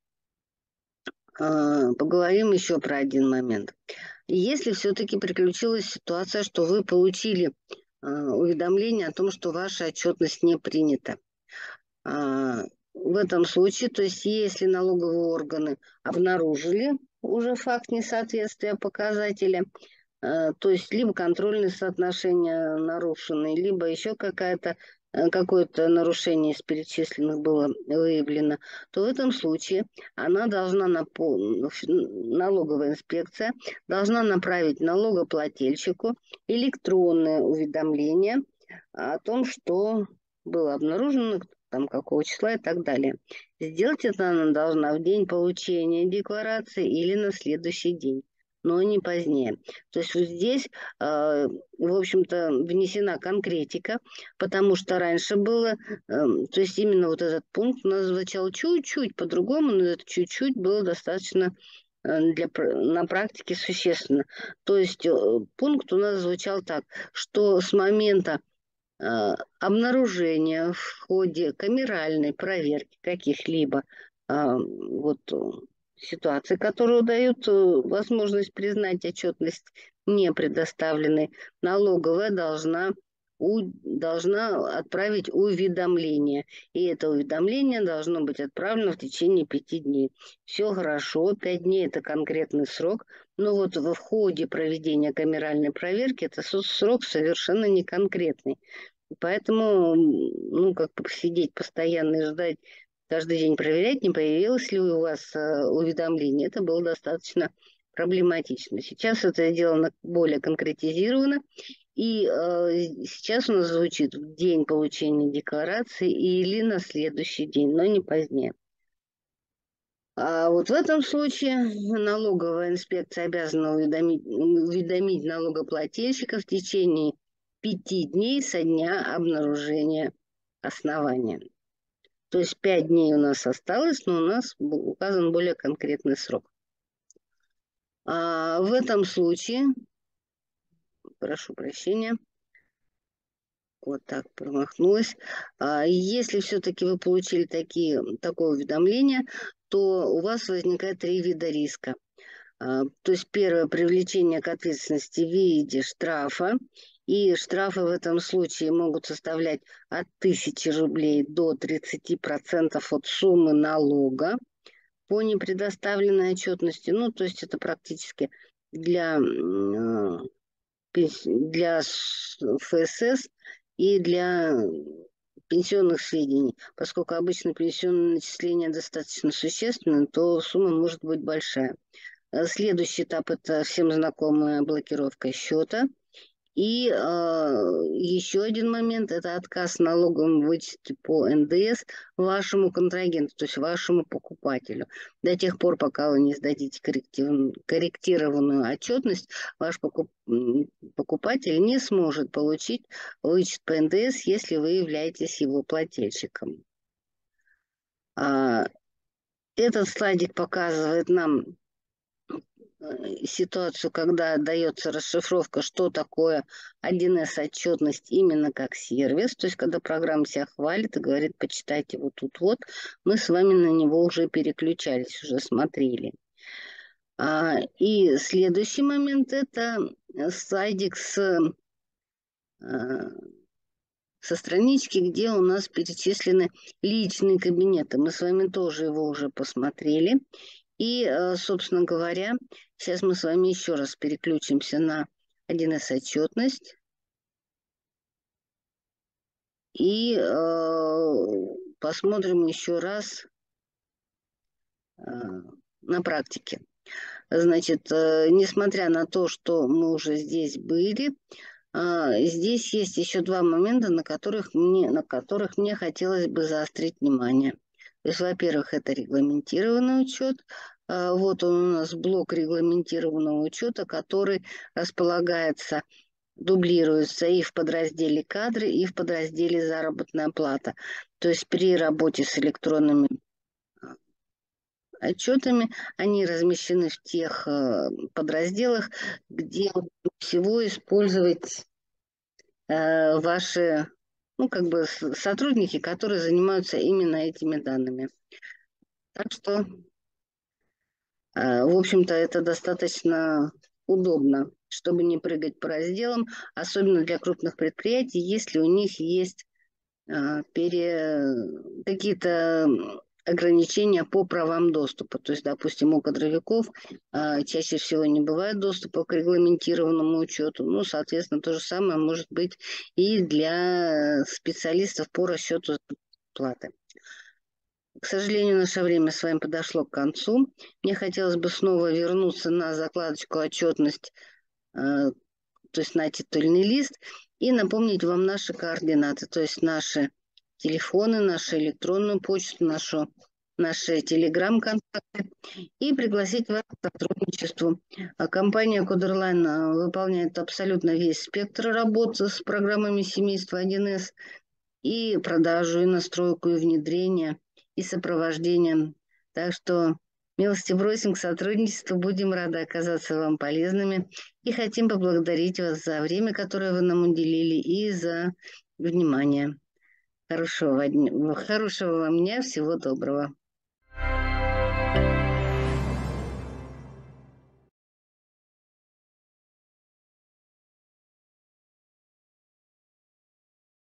Speaker 1: э, поговорим еще про один момент. Если все-таки приключилась ситуация, что вы получили э, уведомление о том, что ваша отчетность не принята, а, в этом случае, то есть если налоговые органы обнаружили уже факт несоответствия показателя, э, то есть либо контрольные соотношения нарушены, либо еще какая-то э, какое-то нарушение из перечисленных было выявлено, то в этом случае она должна, напо- налоговая инспекция должна направить налогоплательщику электронное уведомление о том, что было обнаружено, там какого числа и так далее. Сделать это она должна в день получения декларации или на следующий день. но не позднее. То есть вот здесь, э, в общем-то, внесена конкретика, потому что раньше было, э, то есть именно вот этот пункт у нас звучал чуть-чуть по-другому, но это чуть-чуть было достаточно э, для, пр- на практике существенно. То есть э, пункт у нас звучал так, что с момента э, обнаружения в ходе камеральной проверки каких-либо э, вот, э, ситуаций, которые дают э, возможность признать отчетность не предоставленной, налоговая должна, у, должна отправить уведомление. И это уведомление должно быть отправлено в течение пяти дней. Все хорошо, пять дней – это конкретный срок, но вот в ходе проведения камеральной проверки это срок совершенно не конкретный. Поэтому, ну, как бы сидеть постоянно и ждать, каждый день проверять, не появилось ли у вас э, уведомление, это было достаточно проблематично. Сейчас это сделано более конкретизировано, и э, сейчас у нас звучит в день получения декларации или на следующий день, но не позднее. А вот в этом случае налоговая инспекция обязана уведомить, уведомить налогоплательщика в течение пяти дней со дня обнаружения основания. То есть пять дней у нас осталось, но у нас был указан более конкретный срок. А в этом случае, прошу прощения, вот так промахнулась. А если все-таки вы получили такие, такое уведомление, то у вас возникает три вида риска. А, То есть первое – привлечение к ответственности в виде штрафа. И штрафы в этом случае могут составлять от тысячи рублей до тридцати процентов от суммы налога по непредоставленной отчетности. Ну, то есть это практически для, м, э, пенс- для с- ФСС и для пенсионных сведений. Поскольку обычно пенсионные начисления достаточно существенны, то сумма может быть большая. Э, Следующий этап – это всем знакомая блокировка счета. И э, еще один момент – это отказ налоговым вычете по эн дэ эс вашему контрагенту, то есть вашему покупателю. До тех пор, пока вы не сдадите корректив- корректированную отчетность, ваш покуп- м, покупатель не сможет получить вычет по эн дэ эс, если вы являетесь его плательщиком. А, Этот слайдик показывает нам э, ситуацию, когда дается расшифровка, что такое один эс отчетность именно как сервис, то есть когда программа себя хвалит и говорит, почитайте вот тут вот, мы с вами на него уже переключались, уже смотрели. А, и следующий момент – это слайдик с, а, со странички, где у нас перечислены личные кабинеты. Мы с вами тоже его уже посмотрели. И, э, собственно говоря, сейчас мы с вами еще раз переключимся на один эс отчетность и э, посмотрим еще раз э, на практике. Значит, э, несмотря на то, что мы уже здесь были, э, здесь есть еще два момента, на которых мне, на которых мне хотелось бы заострить внимание. То есть, во-первых, это регламентированный учет. Э, Вот он у нас блок регламентированного учета, который располагается, дублируется и в подразделе кадры, и в подразделе заработная плата. То есть при работе с электронными отчетами они размещены в тех э, подразделах, где всего использовать э, ваши, ну, как бы с- сотрудники, которые занимаются именно этими данными. Так что, э, в общем-то, это достаточно удобно, чтобы не прыгать по разделам, особенно для крупных предприятий, если у них есть э, пере... какие-то ограничения по правам доступа. То есть, допустим, у кадровиков э, чаще всего не бывает доступа к регламентированному учету. Ну, соответственно, то же самое может быть и для специалистов по расчету платы. К сожалению, наше время с вами подошло к концу. Мне хотелось бы снова вернуться на закладочку отчетность, э, то есть на титульный лист, и напомнить вам наши координаты, то есть наши телефоны, нашу электронную почту, нашу наши телеграм-контакты и пригласить вас к сотрудничеству. А компания Кодерлайн а, выполняет абсолютно весь спектр работы с программами семейства один эс и продажу, и настройку, и внедрение, и сопровождение. Так что милости просим к сотрудничеству, будем рады оказаться вам полезными и хотим поблагодарить вас за время, которое вы нам уделили, и за внимание. Хорошего, дня- хорошего вам дня, всего доброго.